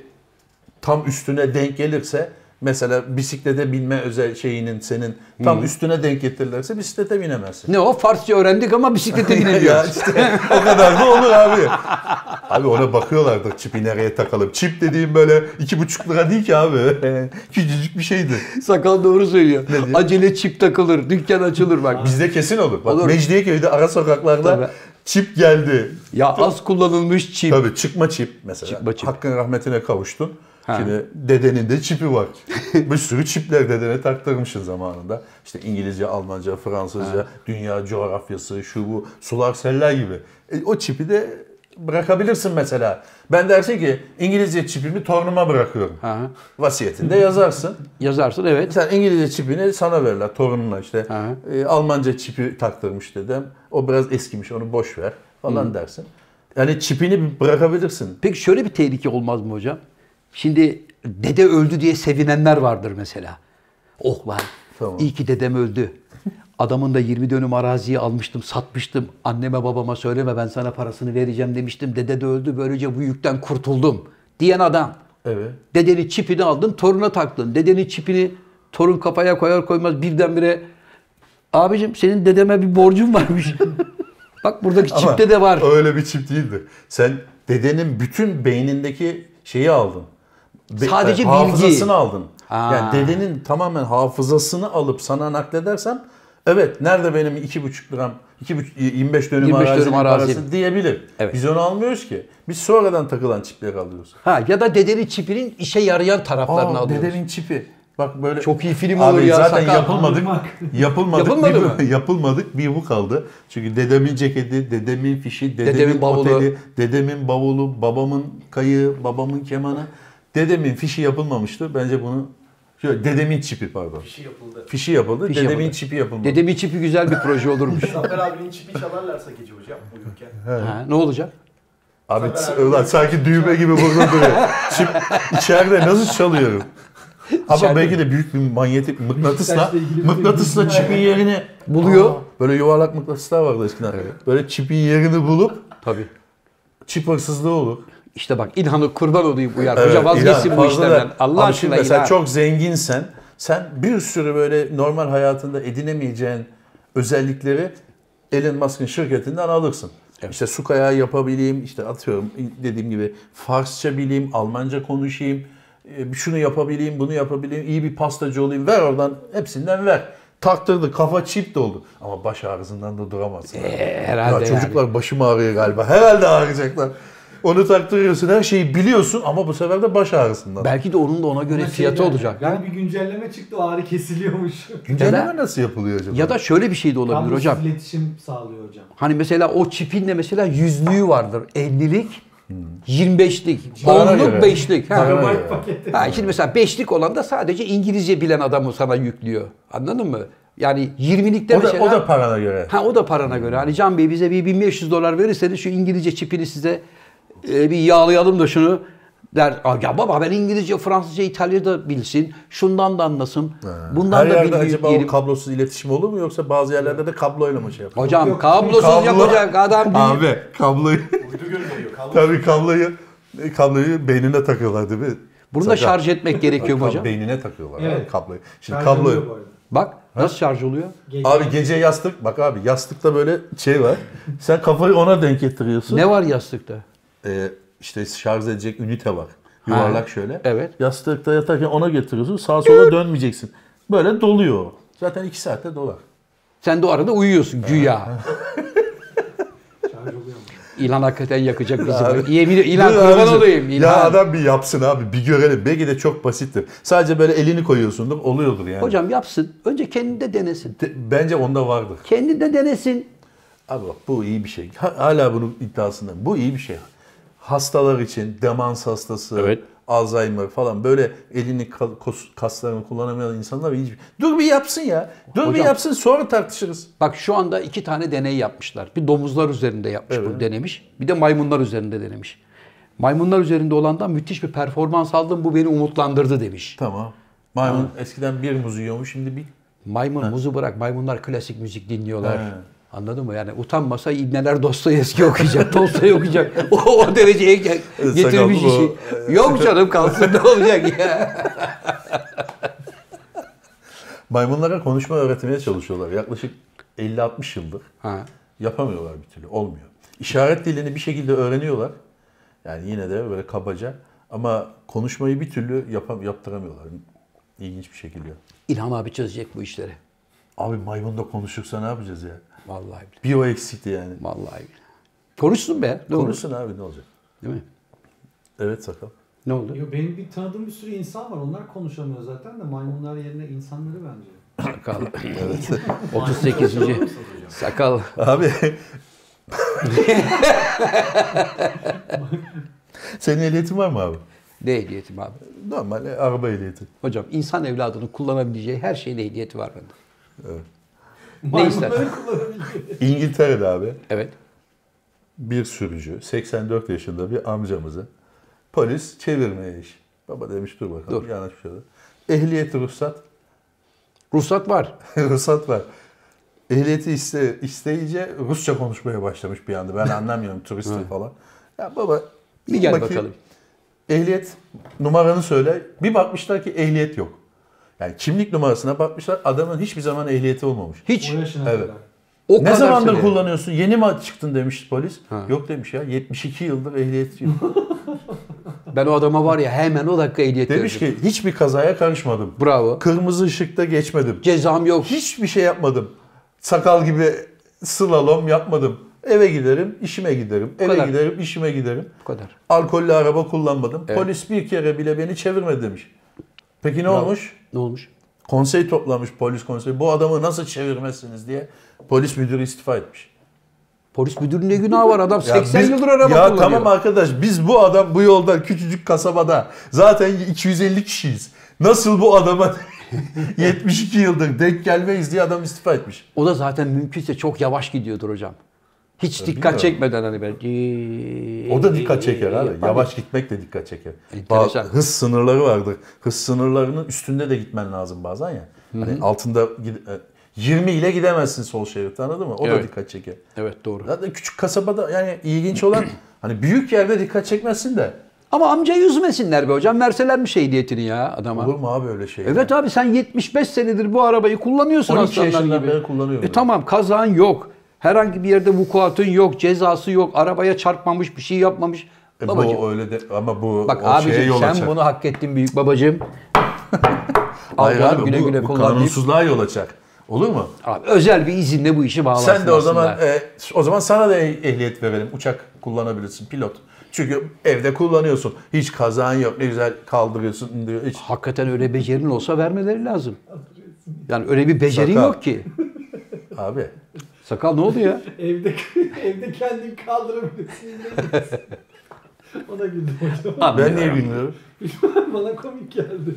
tam üstüne denk gelirse, mesela bisiklete binme özel şeyinin senin tam üstüne denk getirirlerse bisiklete binemezsin. Ne o? Farsça öğrendik ama bisiklete Ya binemiyoruz. işte o kadar da olur abi. Abi ona bakıyorlardır, çipi nereye takalım. Çip dediğim böyle 2,5 lira değil ki abi. Küçücük bir şeydi. Sakal doğru söylüyor. Ne diyor? Acele çip takılır, dükkan açılır bak. Bizde kesin olur. Bak Olur. Mecidiyeköy'de ara sokaklarda Tabii. çip geldi. Ya az kullanılmış çip. Tabii çıkma çip mesela. Çıkma çip. Hakkın rahmetine kavuştun. Ha. Şimdi dedenin de çipi var. Bir sürü çipler dedene taktırmışsın zamanında. İşte İngilizce, Almanca, Fransızca, dünya coğrafyası, şu bu, sular seller gibi. O çipi de bırakabilirsin mesela. Ben dersin ki İngilizce çipimi torunuma bırakıyorum. Ha. Vasiyetinde yazarsın. Yazarsın evet. Sen İngilizce çipini sana verirler, torununa işte. Ha. Almanca çipi taktırmış dedem. O biraz eskimiş, onu boş ver falan dersin. Yani çipini bırakabilirsin. Peki şöyle bir tehlike olmaz mı hocam? Şimdi dede öldü diye sevinenler vardır mesela. Oh lan Tamam. iyi ki dedem öldü. Adamın da 20 dönüm araziyi almıştım, satmıştım. Anneme babama söyleme ben sana parasını vereceğim demiştim. Dede de öldü böylece bu yükten kurtuldum diyen adam. Evet. Dedenin çipini aldın toruna taktın. Dedenin çipini torun kafaya koyar koymaz birdenbire abicim senin dedeme bir borcun varmış. Bak buradaki Ama çipte de var. öyle bir çip değildi. Sen dedenin bütün beynindeki şeyi aldın. Sadece bilgi. Hafızasını aldın. Ha. Yani dedenin tamamen hafızasını alıp sana nakledersem, evet nerede benim 2,5 liram, 25 dönüm 25 arazinin dönüm arazi. parası diyebilir. Evet. Biz onu almıyoruz ki. Biz sonradan takılan çipleri alıyoruz. Ha ya da dedenin çipinin işe yarayan taraflarını alıyoruz. dedenin çipi. Bak böyle. Çok iyi film Abi olur ya, zaten sakal. yapılmadık. Yapılmadı mı? Yapılmadık. Bir bu kaldı. Çünkü dedemin ceketi, dedemin fişi, dedemin bavulu. oteli, dedemin bavulu, babamın kayığı, babamın kemanı. Dedemin fişi yapılmamıştı. Bence bunu dedemin çipi pardon. Fişi yapıldı. Fişi yapıldı. Fişi dedemin yapıldı. çipi yapılmadı. Dedemin çipi güzel bir proje olurmuş. Zafer abinin çipi çalarlarsa gece hocam uyurken. Ha, ne olacak? Abi ulan sanki düğme gibi burada duruyor. Çip içeride nasıl çalıyorum? Ama İçeride. belki de büyük bir manyetik mıknatısla Saçla ilgili bir mıknatısla bilgi var. çipin yerini Buluyor. Böyle yuvarlak mıknatıslar vardı eskiden. Böyle çipin yerini bulup Tabii. çip hırsızlığı olur. İşte bak İlhan'ı kurban olayım uyar. Evet, Hoca vazgeçsin İlhan, bu fazla işlerden. da- Allah Abi şimdi aşkına mesela İlhan. çok zenginsen, sen bir sürü böyle normal hayatında edinemeyeceğin özellikleri Elon Musk'ın şirketinden alırsın. Evet. İşte su kayağı yapabileyim, işte atıyorum dediğim gibi Farsça bileyim, Almanca konuşayım, Şunu yapabileyim, bunu yapabileyim, iyi bir pastacı olayım. Ver oradan, hepsinden ver. Taktırdı, kafa çift oldu. Ama baş ağrısından da duramazsın. Herhalde Ya çocuklar başım ağrıyor galiba. Herhalde ağrıyacaklar. Onu taktırıyorsun, her şeyi biliyorsun ama bu sefer de baş ağrısından. Belki de onun da ona göre fiyatı olacak. Yani bir güncelleme çıktı, o ağrı kesiliyormuş. Güncelleme nasıl yapılıyor acaba? Ya da şöyle bir şey de olabilir Kablosuz hocam. iletişim sağlıyor hocam. Hani mesela o çipin de mesela 100'lüğü vardır. 50'lik, 25'lik, Parana 10'luk, göre. 5'lik. Parana Byte göre. paketi. Ha, şimdi mesela 5'lik olan da sadece İngilizce bilen adamı sana yüklüyor. Anladın mı? Yani 20'likte mesela... O da parana göre. Ha, o da parana göre. Hani Can Bey bize bir $1500 verirseniz şu İngilizce çipini size bir yağlayalım da şunu der. Ya baba ben İngilizce, Fransızca, İtalya da bilsin. Şundan da anlasın. Bundan Her da yerde bilgi acaba o diyelim. kablosuz iletişim olur mu yoksa bazı yerlerde de kabloyla mı şey yapıyor? Hocam Yok, kablosuz kablo- yapacak adam değil. Abi kabloyu Uydu gönderiyor. Kablo. tabii kabloyu beynine takıyorlar değil mi? Bunu da Sakal. şarj etmek gerekiyor mu hocam? Beynine takıyorlar Evet. abi kabloyu. Şimdi Şarj kabloyu oluyor bu arada. Bak nasıl şarj oluyor? Gece- abi gece yastık bak abi yastıkta böyle şey var. Sen kafayı ona denk getiriyorsun. Ne var yastıkta? İşte şarj edecek ünite var. Yuvarlak şöyle. Evet. Yastıkta yatarken ona getiriyorsun. Sağa sola dönmeyeceksin. Böyle doluyor. Zaten 2 saatte dolar. Sen de o arada uyuyorsun güya. Şarj oluyor mu? İlan hakikaten yakacak bizi. Yemin İlan Dur kurban abicim. olayım. İlan. Ya adam bir yapsın abi. Bir görelim. Belki de çok basittir. Sadece böyle elini koyuyorsundur. Oluyordur yani. Hocam yapsın. Önce kendinde denesin. Bence onda vardır. Kendinde denesin. Abi bak bu iyi bir şey. Hala bunun iddiasında. Bu iyi bir şey. Hastalar için, demans hastası, Evet. Alzheimer falan böyle elini kaslarını kullanamayan insanlar iyi. Dur bir yapsın ya. Dur bir Hocam- yapsın sonra tartışırız. Bak şu anda 2 tane deney yapmışlar. Bir domuzlar üzerinde yapmış bunu denemiş. Bir de maymunlar üzerinde denemiş. Maymunlar üzerinde olandan müthiş bir performans aldım. Bu beni umutlandırdı demiş. Tamam. Maymun eskiden bir muz yiyormuş şimdi bir. Maymun muzu bırak. Maymunlar klasik müzik dinliyorlar. He. Anladın mı? Yani utanmasa İbneler Dostoyevski okuyacak, Tolstoy okuyacak. O dereceye getirmiş Sakallı işi. Yok canım kalsın ne olacak ya. Maymunlara konuşma öğretmeye çalışıyorlar. Yaklaşık 50-60 yıldır. Ha. Yapamıyorlar bir türlü. Olmuyor. İşaret dilini bir şekilde öğreniyorlar. Yani yine de böyle kabaca. Ama konuşmayı bir türlü yaptıramıyorlar. İlginç bir şekilde. İlhan abi çözecek bu işleri. Abi maymun da konuşursa ne yapacağız ya? Vallahi billahi. Bir o eksikti yani. Vallahi billahi. Konuşsun be. Ne olur? Konuşsun abi ne olacak? Değil mi? Evet sakal. Ne oldu? Yo, benim bir tanıdığım bir sürü insan var. Onlar konuşamıyor zaten de maymunlar yerine insanları bence. Sakal. 38. Sakal. Abi. Senin ehliyetin var mı abi? Ne ehliyetim abi? Normal araba ehliyeti. Hocam insan evladının kullanabileceği her şeyin ehliyeti var bende. Evet. Ne ister? Maymunları kullanabiliyor. İngiltere'de abi Evet. bir sürücü 84 yaşında bir amcamızı polis çevirmeye iş. Baba demiş dur bakalım Dur. yanlış bir şey oldu. Ehliyeti ruhsat. Ruhsat var. Ruhsat var. Ehliyeti isteyince Rusça konuşmaya başlamış bir anda. Ben anlamıyorum turistim falan. Ya baba Bir gel bakayım. bakalım. Ehliyet numaranı söyle. Bir bakmışlar ki ehliyet yok. Yani kimlik numarasına bakmışlar adamın hiçbir zaman ehliyeti olmamış. Hiç. O yaşına Evet. kadar. O Ne kadar zamandır sene. kullanıyorsun? Yeni mi çıktın demiş polis. Ha. Yok demiş ya 72 yıldır ehliyeti yok. Ben o adama var ya hemen o dakika ehliyet Demiş verdim. ki hiçbir kazaya karışmadım. Bravo. Kırmızı ışıkta geçmedim. Cezam yok. Hiçbir şey yapmadım. Sakal gibi slalom yapmadım. Eve giderim, işime giderim. Eve kadar. giderim, işime giderim. Bu kadar. Alkollü araba kullanmadım. Evet. Polis bir kere bile beni çevirmedi demiş. Peki ne Bravo. olmuş? Ne olmuş? Konsey toplamış polis konseyi. Bu adamı nasıl çevirmezsiniz diye polis müdürü istifa etmiş. Polis müdürünün ne günahı var? Adam 80 biz- yıldır araba Ya kullanıyor. tamam arkadaş biz bu adam bu yolda küçücük kasabada zaten 250 kişiyiz. Nasıl bu adama 72 yıldır denk gelmeyiz diye adam istifa etmiş. O da zaten mümkünse çok yavaş gidiyordur hocam. Hiç dikkat bilmiyorum. çekmeden hani ben. O da dikkat çeker abi. Tabii. Yavaş gitmek de dikkat çeker. Enteresan. Hız sınırları vardır. Hız sınırlarının üstünde de gitmen lazım bazen ya. Hani altında 20 ile gidemezsin sol şeritte anladın mı? O da Evet. dikkat çeker. Evet doğru. Zaten küçük kasabada yani ilginç olan hani büyük yerde dikkat çekmezsin de. Ama amcayı üzmesinler be hocam. Verselermiş ehliyetini ya adama. Olur mu abi öyle şey? Evet abi sen 75 senedir bu arabayı kullanıyorsun 12 aslanlar yaşından gibi. beri kullanıyorum. Tamam kazan yok. Herhangi bir yerde vukuatın yok, cezası yok. Arabaya çarpmamış, bir şey yapmamış. Babacığım. Bu öyle de ama bu Bak o şeye abicim yol sen açar. bunu hak ettin büyük babacığım. Hayır Al canım, abi güle güle bu kullan deyip- kanunsuzluğa yol açar. Olur mu? Abi, özel bir izinle bu işi bağlarsın Sen de aslında. o zaman sana da ehliyet verelim. Uçak kullanabilirsin, pilot. Çünkü evde kullanıyorsun. Hiç kazan yok. Ne güzel kaldırıyorsun diyor. Hiç. Hakikaten öyle becerin olsa vermeleri lazım. Yani öyle bir becerin Sakal. yok ki. Abi. Sakal ne oldu ya? Evde kendin kaldırabilirsin. Ona güldüm hocam. Ben niye bilmiyorum? Bana komik geldi.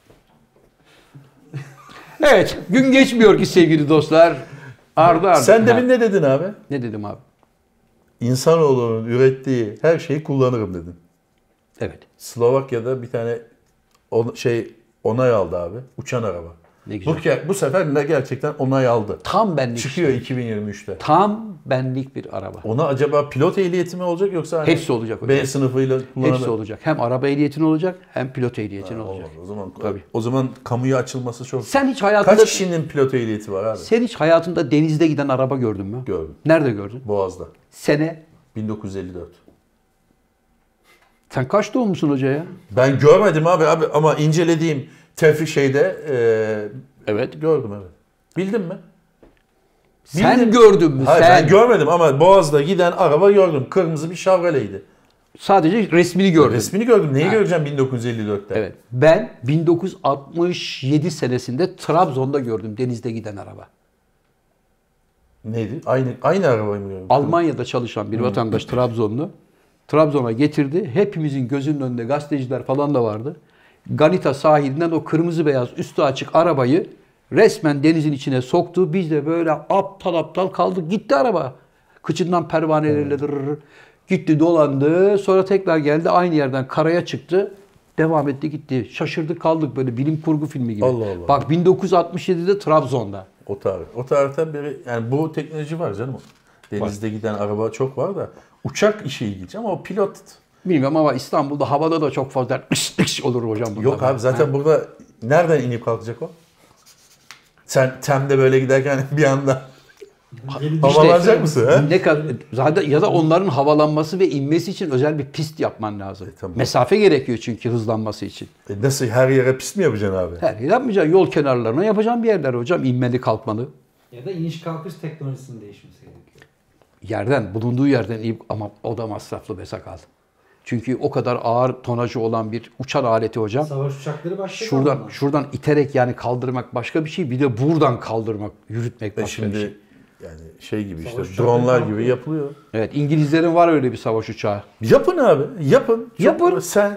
Evet, gün geçmiyor ki sevgili dostlar. Ardı ardı. Sen Ha, demin ne dedin abi? ne dedim abi? İnsanoğlunun ürettiği her şeyi kullanırım dedin. Evet. Slovakya'da bir tane onay aldı abi. Uçan araba. Ne güzel. Bu sefer de gerçekten onay aldı. Tam benlik. Çıkıyor 2023'te. Tam benlik bir araba. Ona acaba pilot ehliyeti mi olacak yoksa hani Hepsi olacak hocam. B sınıfıyla kullanılır? Hepsi olacak. Hem araba ehliyetin olacak hem pilot ehliyetin olacak. Olmaz. O zaman Tabii. o zaman kamuya açılması çok. Sen hiç hayatında Kaç kişinin pilot ehliyeti var abi? sen hiç hayatında denizde giden araba gördün mü? Gördüm. Nerede gördün? Boğaz'da. Sene. 1954. Sen kaç doğumlusun hoca ya? Ben görmedim abi ama incelediğim tefrik şeyde Evet. gördüm evet. Bildin mi? Sen Bildim. gördün mü? Hayır sen ben görmedim ama Boğaz'da giden araba gördüm. Kırmızı bir Chevrolet'ydi. sadece resmini gördün. Resmini gördüm. Neyi göreceğim 1954'te? Evet. Ben 1967 senesinde Trabzon'da gördüm denizde giden araba. Neydi? Aynı arabayı mı gördüm? Almanya'da çalışan bir vatandaş Trabzonlu. Trabzon'a getirdi. Hepimizin gözünün önünde gazeteciler falan da vardı. Galita sahilinden o kırmızı beyaz üstü açık arabayı resmen denizin içine soktu. Biz de böyle aptal aptal kaldık. Gitti araba. Kıçından pervaneleriyle dırırır. Gitti dolandı. Sonra tekrar geldi. Aynı yerden karaya çıktı. Devam etti gitti. Şaşırdık kaldık böyle bilim kurgu filmi gibi. Allah Allah. Bak 1967'de Trabzon'da. O tarih. O tarihten beri yani bu teknoloji var canım. Denizde giden araba çok var da uçak işi ilginç ama o pilot Bilmiyorum ama İstanbul'da havada da çok fazla ış olur hocam. bunlar. yok abi zaten burada nereden inip kalkacak o? Sen Tem'de böyle giderken bir anda havalanacak mısın? He? Ne kadar zaten ya da onların havalanması ve inmesi için özel bir pist yapman lazım. Tamam. Mesafe gerekiyor çünkü hızlanması için. Nasıl her yere pist mi yapacaksın abi? Her yer yapmayacaksın. Yol kenarlarına yapacağım bir yerler hocam. İnmeli kalkmalı. Ya da iniş kalkış teknolojisinin değişmesi gerekiyor. Yerden, bulunduğu yerden inip ama o da masraflı be sakal. Çünkü o kadar ağır tonajı olan bir uçan aleti hocam. Savaş uçakları başka Şuradan iterek yani kaldırmak başka bir şey. Bir de buradan kaldırmak, yürütmek başka bir şey. Şimdi yani şey gibi işte Savaş dronlar uçakları gibi kalkıyor. yapılıyor. Evet, İngilizlerin var öyle bir savaş uçağı. Yapın abi. Yapın. Yapın.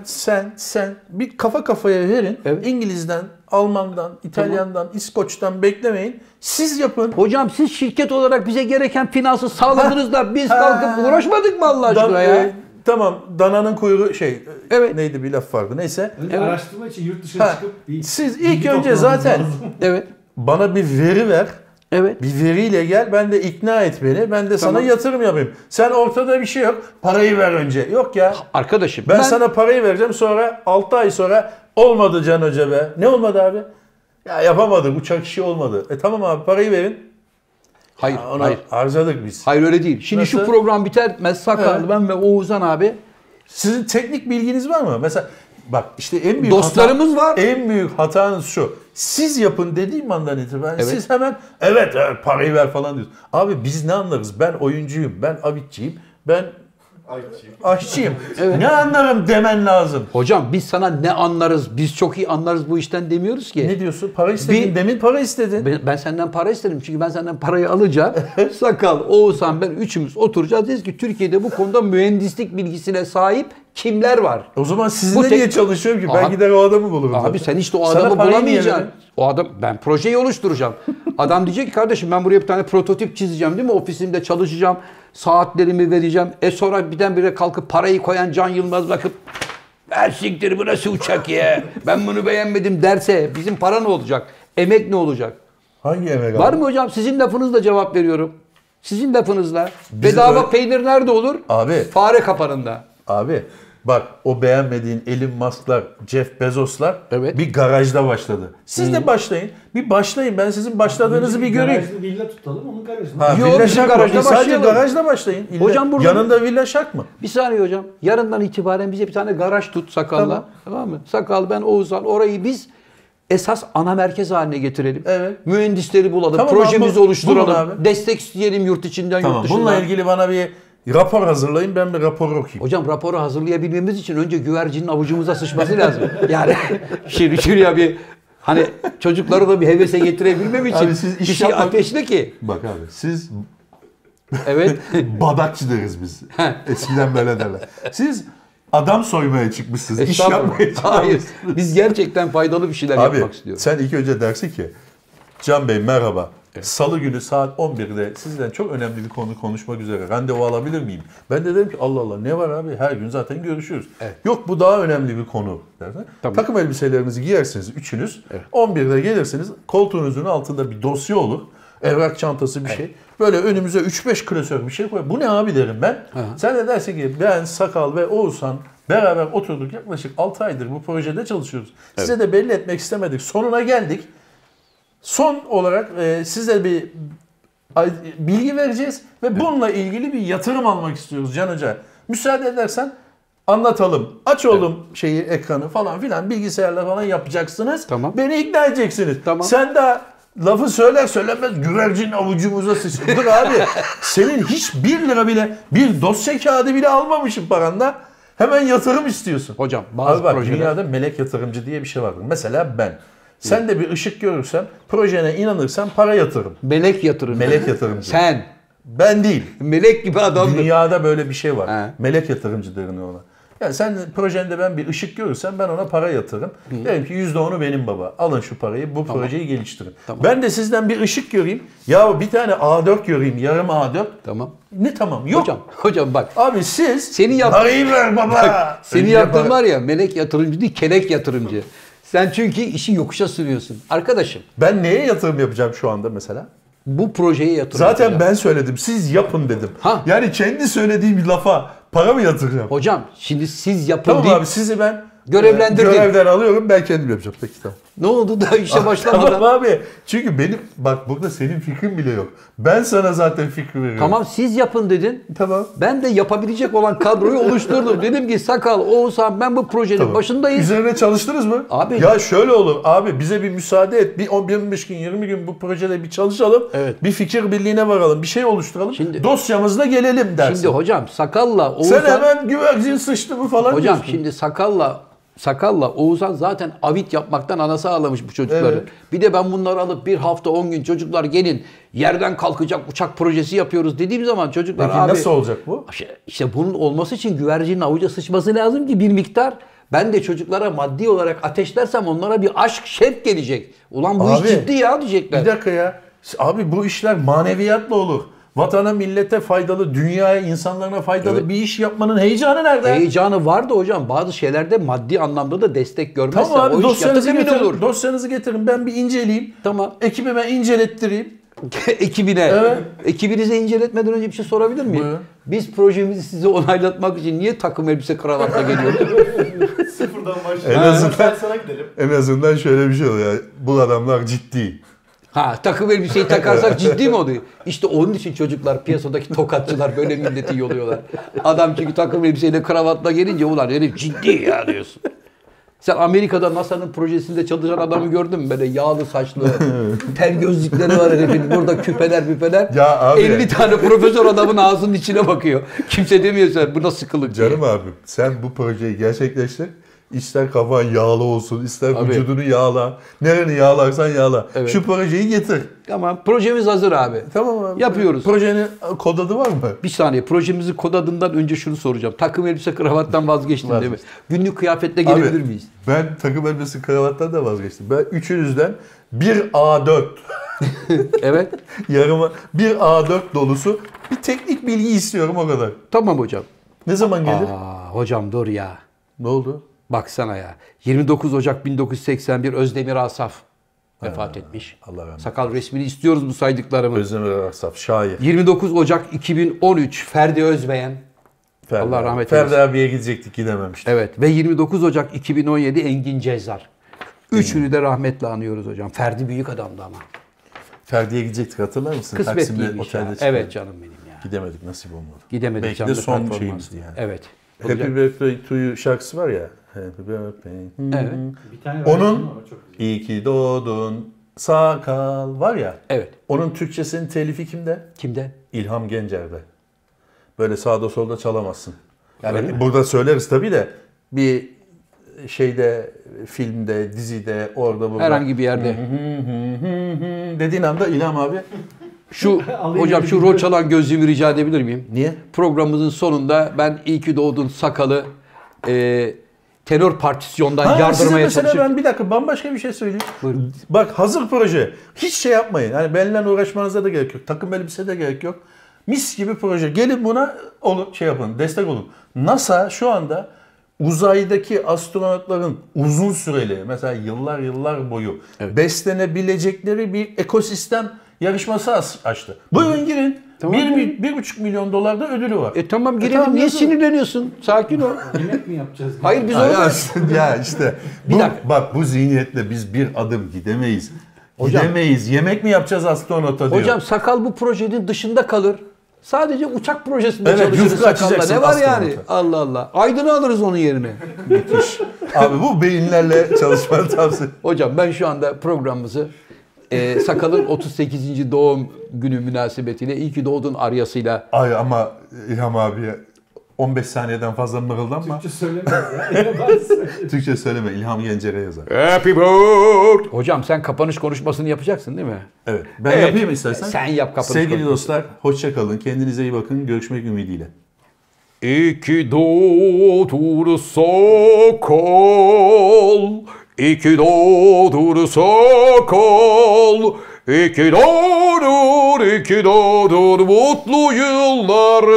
Sen bir kafa kafaya verin. Evet. İngiliz'den, Alman'dan, İtalyan'dan, İskoç'tan beklemeyin. Siz yapın. Hocam siz şirket olarak bize gereken finansı sağladınız da biz kalkıp uğraşmadık mı Allah aşkına ya? Tamam. Dananın kuyruğu Evet. neydi bir laf vardı. Neyse. Önce Evet. araştırma için yurt dışına Ha, çıkıp bir siz bilgi ilk önce toplamamız zaten lazım. Evet. bana bir veri ver. Evet. Bir veriyle gel. Ben de ikna et beni. Ben de sana Tamam. yatırım yapayım. Sen ortada bir şey yok. Parayı ver önce. Yok ya. Arkadaşım Ben sana parayı vereceğim sonra 6 ay sonra olmadı Can Hoca be. Ne olmadı abi? Ya yapamadık uçak işi olmadı. Tamam abi parayı verin. hayır, Ya onu hayır. harcadık biz. Hayır öyle değil. Şimdi şu Nasıl? program bitmez Sakal Evet. ben ve Oğuzhan abi Sizin teknik bilginiz var mı? Mesela bak işte en büyük Dostlarımız var. En büyük hatanız şu. Siz yapın dediğim andan itibaren Evet. siz hemen evet parayı ver falan diyorsunuz. Abi biz ne anlarız? Ben oyuncuyum, ben abitçiyim, ben aşçıyım. Ne anlarım demen lazım. hocam biz sana ne anlarız? Biz çok iyi anlarız bu işten demiyoruz ki. Ne diyorsun? Para istedin. Bir- Demin para istedin. Ben senden para isterim çünkü ben senden parayı alacağım. Sakal, Oğuzhan ben üçümüz oturacağız. Diyeceğiz ki Türkiye'de bu konuda mühendislik bilgisine sahip kimler var? O zaman sizinle Bu niye çalışıyorum ki? Ben Abi- gider o adamı bulurum. Abi zaten. sen işte o Sana adamı parayı niye bulamayacaksın. veririm? O adam ben projeyi oluşturacağım. Adam diyecek ki kardeşim ben buraya bir tane prototip çizeceğim değil mi? Ofisimde çalışacağım. Saatlerimi vereceğim. Sonra birdenbire kalkıp parayı koyan Can Yılmaz bakıp ver siktir bu nasıl uçak ya? Ben bunu beğenmedim derse bizim para ne olacak? Emek ne olacak? Hangi emek Var abi? mı hocam? Sizin lafınızla cevap veriyorum. Sizin lafınızla. Bizim Bedava öyle- peynir nerede olur? Abi. Fare kapanında. Abi Bak o beğenmediğin Elon Musk'lar, Jeff Bezos'lar Evet. bir garajda başladı. Siz de başlayın. Bir başlayın. Ben sizin başladığınızı bir göreyim. Garajlı villa tutalım onun garajında. Ha, Yo, villa bizim şart mı? garajda Sadece başlayalım. garajda başlayın. İlla- Hocam burada- yanında villa şart mı? Bir saniye hocam. Yarından itibaren bize bir tane garaj tut Sakal'la. Tamam mı? Sakal, ben, Oğuzhan, orayı biz esas ana merkez haline getirelim. Evet. Mühendisleri bulalım. Tamam projemizi abi, oluşturalım. bulun abi. Destek isteyelim yurt içinden, Tamam. yurt dışından. Bununla ilgili bana bir rapor hazırlayın. Ben bir rapor okuyayım. Hocam raporu hazırlayabilmemiz için önce güvercinin avucumuza sıçması lazım. Yani şuraya bir hani çocukları da bir hevese getirebilmem için Abi siz bir iş şey yapmak- ateşle ki. Bak abi siz Evet. badakçı deriz biz. Eskiden böyle derler. Siz adam soymaya çıkmışsınız. İş yapmaya Estağfurullah. Hayır. çıkmışsınız. Biz gerçekten faydalı bir şeyler Abi yapmak istiyoruz. sen ilk önce dersin ki Can Bey merhaba. Salı günü saat 11'de sizden çok önemli bir konu konuşmak üzere randevu alabilir miyim? Ben de dedim ki Allah Allah ne var abi her gün zaten görüşürüz. Evet. Yok bu daha önemli bir konu dersen. Tamam. Takım elbiselerinizi giyersiniz üçünüz. 11'de gelirsiniz koltuğunuzun altında bir dosya olur. Evrak çantası bir şey. Böyle önümüze 3-5 klasör bir şey koy. Bu ne abi derim ben. Sen de dersin ki ben Sakal ve Oğuzhan beraber oturduk yaklaşık 6 aydır bu projede çalışıyoruz. Size de belli etmek istemedik. Sonuna geldik. Son olarak size bir bilgi vereceğiz ve bununla ilgili bir yatırım almak istiyoruz Can Hoca. Müsaade edersen anlatalım. Aç oğlum şeyi, ekranı falan filan bilgisayarla falan yapacaksınız. Tamam. Beni ikna edeceksiniz. Tamam. Sen de lafı söyler söylemez güvercin avucumuza sıçtın. Dur abi senin hiç 1 lira bile bir dosya kağıdı bile almamışım paranda. Hemen yatırım istiyorsun. Hocam bazı Abi bak projeler... dünyada melek yatırımcı diye bir şey vardır. Mesela ben. Sen de bir ışık görürsen, projene inanırsan para yatırım. Melek yatırımcı. Melek yatırımcı. Sen. Ben değil. Melek gibi adamdır. Dünyada böyle bir şey var. He. Melek yatırımcı deniyor ona. Yani sen projende ben bir ışık görürsem ben ona para yatırırım. Derim ki %10'u benim baba. Alın şu parayı bu projeyi geliştirin. Tamam. Ben de sizden bir ışık göreyim. Ya bir tane A4 göreyim yarım A4. Tamam. Ne tamam yok. Hocam bak. Abi siz Senin parayı ver baba. Senin Önce yaptığın para- var ya melek yatırımcı değil kelek yatırımcı. Sen çünkü işi yokuşa sürüyorsun. Arkadaşım Ben neye yatırım yapacağım şu anda mesela? bu projeye yatırım Zaten yapacağım. ben söyledim. Siz yapın dedim. Ha. Yani kendi söylediğim bir lafa para mı yatıracağım? Hocam şimdi siz yapın Tamam deyip abi sizi ben görevlendirdim. görevden alıyorum. Ben kendim yapacağım. Peki tamam. ne oldu da işe başlamadan? Tamam abi. Çünkü benim bak burada senin fikrin bile yok. Ben sana zaten fikri veriyorum. Tamam siz yapın dedin. Tamam. Ben de yapabilecek olan kadroyu oluşturdum. Dedim ki Sakal, Oğuzhan ben bu projenin Tamam. başındayız. Üzerine çalıştınız mı? Abi- Ya şöyle olur. Abi bize bir müsaade et. Bir 15 gün 20 gün bu projede bir çalışalım. Evet. Bir fikir birliğine varalım. Bir şey oluşturalım. Şimdi- Dosyamızla gelelim dersin. Şimdi hocam Sakal'la Oğuzhan... Sen hemen güvercin sıçtı mı falan Hocam diyorsun. şimdi Sakal'la Oğuzhan zaten avit yapmaktan anası ağlamış bu çocukları. Evet. Bir de ben bunları alıp bir hafta 10 gün çocuklar gelin yerden kalkacak uçak projesi yapıyoruz dediğim zaman çocuklar Peki abi... nasıl olacak bu? İşte bunun olması için güvercinin avuca sıçması lazım ki bir miktar. Ben de çocuklara maddi olarak ateşlersem onlara bir aşk, şevk gelecek. Ulan bu Abi, iş ciddi ya diyecekler. Bir dakika ya. Abi bu işler maneviyatla olur. Vatana, millete faydalı, dünyaya, insanlarına faydalı Evet. bir iş yapmanın heyecanı nerede? Heyecanı var da hocam bazı şeylerde maddi anlamda da destek görmezse Tamam abi o iş dosyanızı yatırım getirin. olur. Dosyanızı getirin. Ben bir inceleyeyim. Tamam. Ekibime incelettireyim. Ekibine. Evet. Ekibinize inceletmeden önce bir şey sorabilir miyim? Buyurun. Biz projemizi size onaylatmak için niye takım elbise kravatla geliyoruz? Sıfırdan En başlayalım. azından- Ben sana gidelim. En azından şöyle bir şey oluyor. Bu adamlar ciddi. Ha takım elbiseyi takarsak ciddi mi oluyor? İşte onun için çocuklar piyasadaki tokatçılar böyle milleti yoluyorlar. Adam çünkü takım elbiseyle kravatla gelince ulan herif ciddi ya diyorsun. Sen Amerika'da NASA'nın projesinde çalışan adamı gördün mü? Böyle yağlı saçlı, tel gözlükleri var herifin. Burada küpeler müpeler. Ya abi. 50 tane profesör adamın ağzının içine bakıyor. Kimse demiyor sen bu nasıl kılık diye. Canım abim sen bu projeyi gerçekleştir. İster kafan yağlı olsun, ister Abi. vücudunu yağla. Nereni yağlarsan yağla. Evet. Şu projeyi getir. Tamam projemiz hazır abi. Tamam abi. Yapıyoruz. Projenin kod adı var mı? Bir saniye projemizin kod adından önce şunu soracağım. Takım elbise kravattan vazgeçtin değil mi? Günlük kıyafetle gelebilir Abi, miyiz? ben takım elbise kravattan da vazgeçtim. Ben üçünüzden bir A4 Evet. yarıma bir A4 dolusu bir teknik bilgi istiyorum o kadar. Tamam hocam. Ne zaman gelir? Hocam dur ya. Ne oldu? Baksana ya. 29 Ocak 1981 Özdemir Asaf vefat etmiş. Allah rahmet eylesin. Sakal resmini istiyoruz bu saydıklarımı. Özdemir Arsaf, şair. 29 Ocak 2013 Ferdi Özbeğen. Allah rahmet Ferdi eylesin. abiye gidecektik, gidememiştik. Evet ve 29 Ocak 2017 Engin Cezzar. Üçünü de rahmetle anıyoruz hocam. Ferdi büyük adamdı ama. Ferdi'ye gidecektik, hatırlar mısın? Taksim'de Kısmetliymiş ya. otelde çıktık. Evet canım benim ya. Gidemedik, nasip olmadı. Gidemedik Belki de canlı son performansı. şeyimizdi yani. Evet. Happy Olacak. Birthday to you şarkısı var ya. Happy Birthday. Evet. Bir tane Onun versiyonu var, çok güzel. iyi ki doğdun sakal var ya. Evet. Onun Türkçesinin telifi kimde? Kimde? İlham Gencer'de. Böyle sağda solda çalamazsın. Öyle Yani mi? burada söyleriz tabii de bir şeyde, filmde, dizide, orada burada. Herhangi bir yerde. Dediğin anda İlham abi. Şu Alayım hocam şu elini. rol çalan gözlüğümü rica edebilir miyim? Niye? Programımızın sonunda ben iyi ki doğdun sakalı tenor partisyondan Ha, size yardırmaya mesela çalışıyorum. ben bir dakika bambaşka bir şey söyleyeyim. Buyurun. Bak, hazır proje. Hiç şey yapmayın. Hani benimle uğraşmanıza da gerek yok. Takım elbise de gerek yok. Mis gibi proje. Gelin buna şey yapın, destek olun. NASA şu anda uzaydaki astronotların uzun süreli, mesela yıllar boyu beslenebilecekleri bir ekosistem yarışması açtı. Buyurun girin. Tamam. 1,5 milyon dolar da ödülü var. Tamam girelim. tamam, Niye yazın. sinirleniyorsun? Sakin ol. Yemek mi yapacağız? Hayır biz Ya, orada. ya işte Bir bu, dakika. bak bu zihniyetle biz bir adım gidemeyiz. Hocam- Gidemeyiz. Yemek mi yapacağız astronota diyor. Hocam sakal bu projenin dışında kalır. Sadece uçak projesinde Evet, çalışırız yufka sakalla. açacaksın Ne var yani? astronota. Allah Allah. Aydın'ı alırız onun yerine. Abi bu beyinlerle çalışmanı tavsiye. Hocam ben şu anda programımızı Sakal'ın 38. doğum günü münasebetiyle iyi ki doğdun aryasıyla Ay ama İlham abiye 15 saniyeden fazla mırıldanma. Türkçe söylemez ya. Yabancı söylüyor. Türkçe söyleme. İlham Gencer'e yazar. Happy birthday. Hocam sen kapanış konuşmasını yapacaksın değil mi? Evet. Ben Evet. yapayım istersen. Sen yap kapanış Sevgili konuşmasını. dostlar, hoşça kalın. Kendinize iyi bakın. Görüşmek ümidiyle. İyi ki doğdun Sakal. İyi ki doğdun Sakal. İyi ki doğdun, iyi ki doğdun. Mutlu yıllar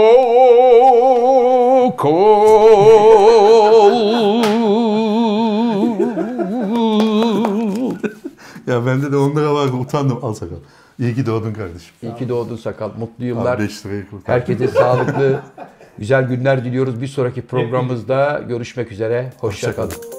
Sakal. Ya bende de 10 lira var. Utandım. Al sakal. İyi ki doğdun kardeşim. İyi ki doğdun Sakal. Mutlu yıllar. Abi 5 lirayı kurtar. Herkese sağlıklı, güzel günler diliyoruz. Bir sonraki programımızda görüşmek üzere. Hoşça Hoşça kalın. kalın.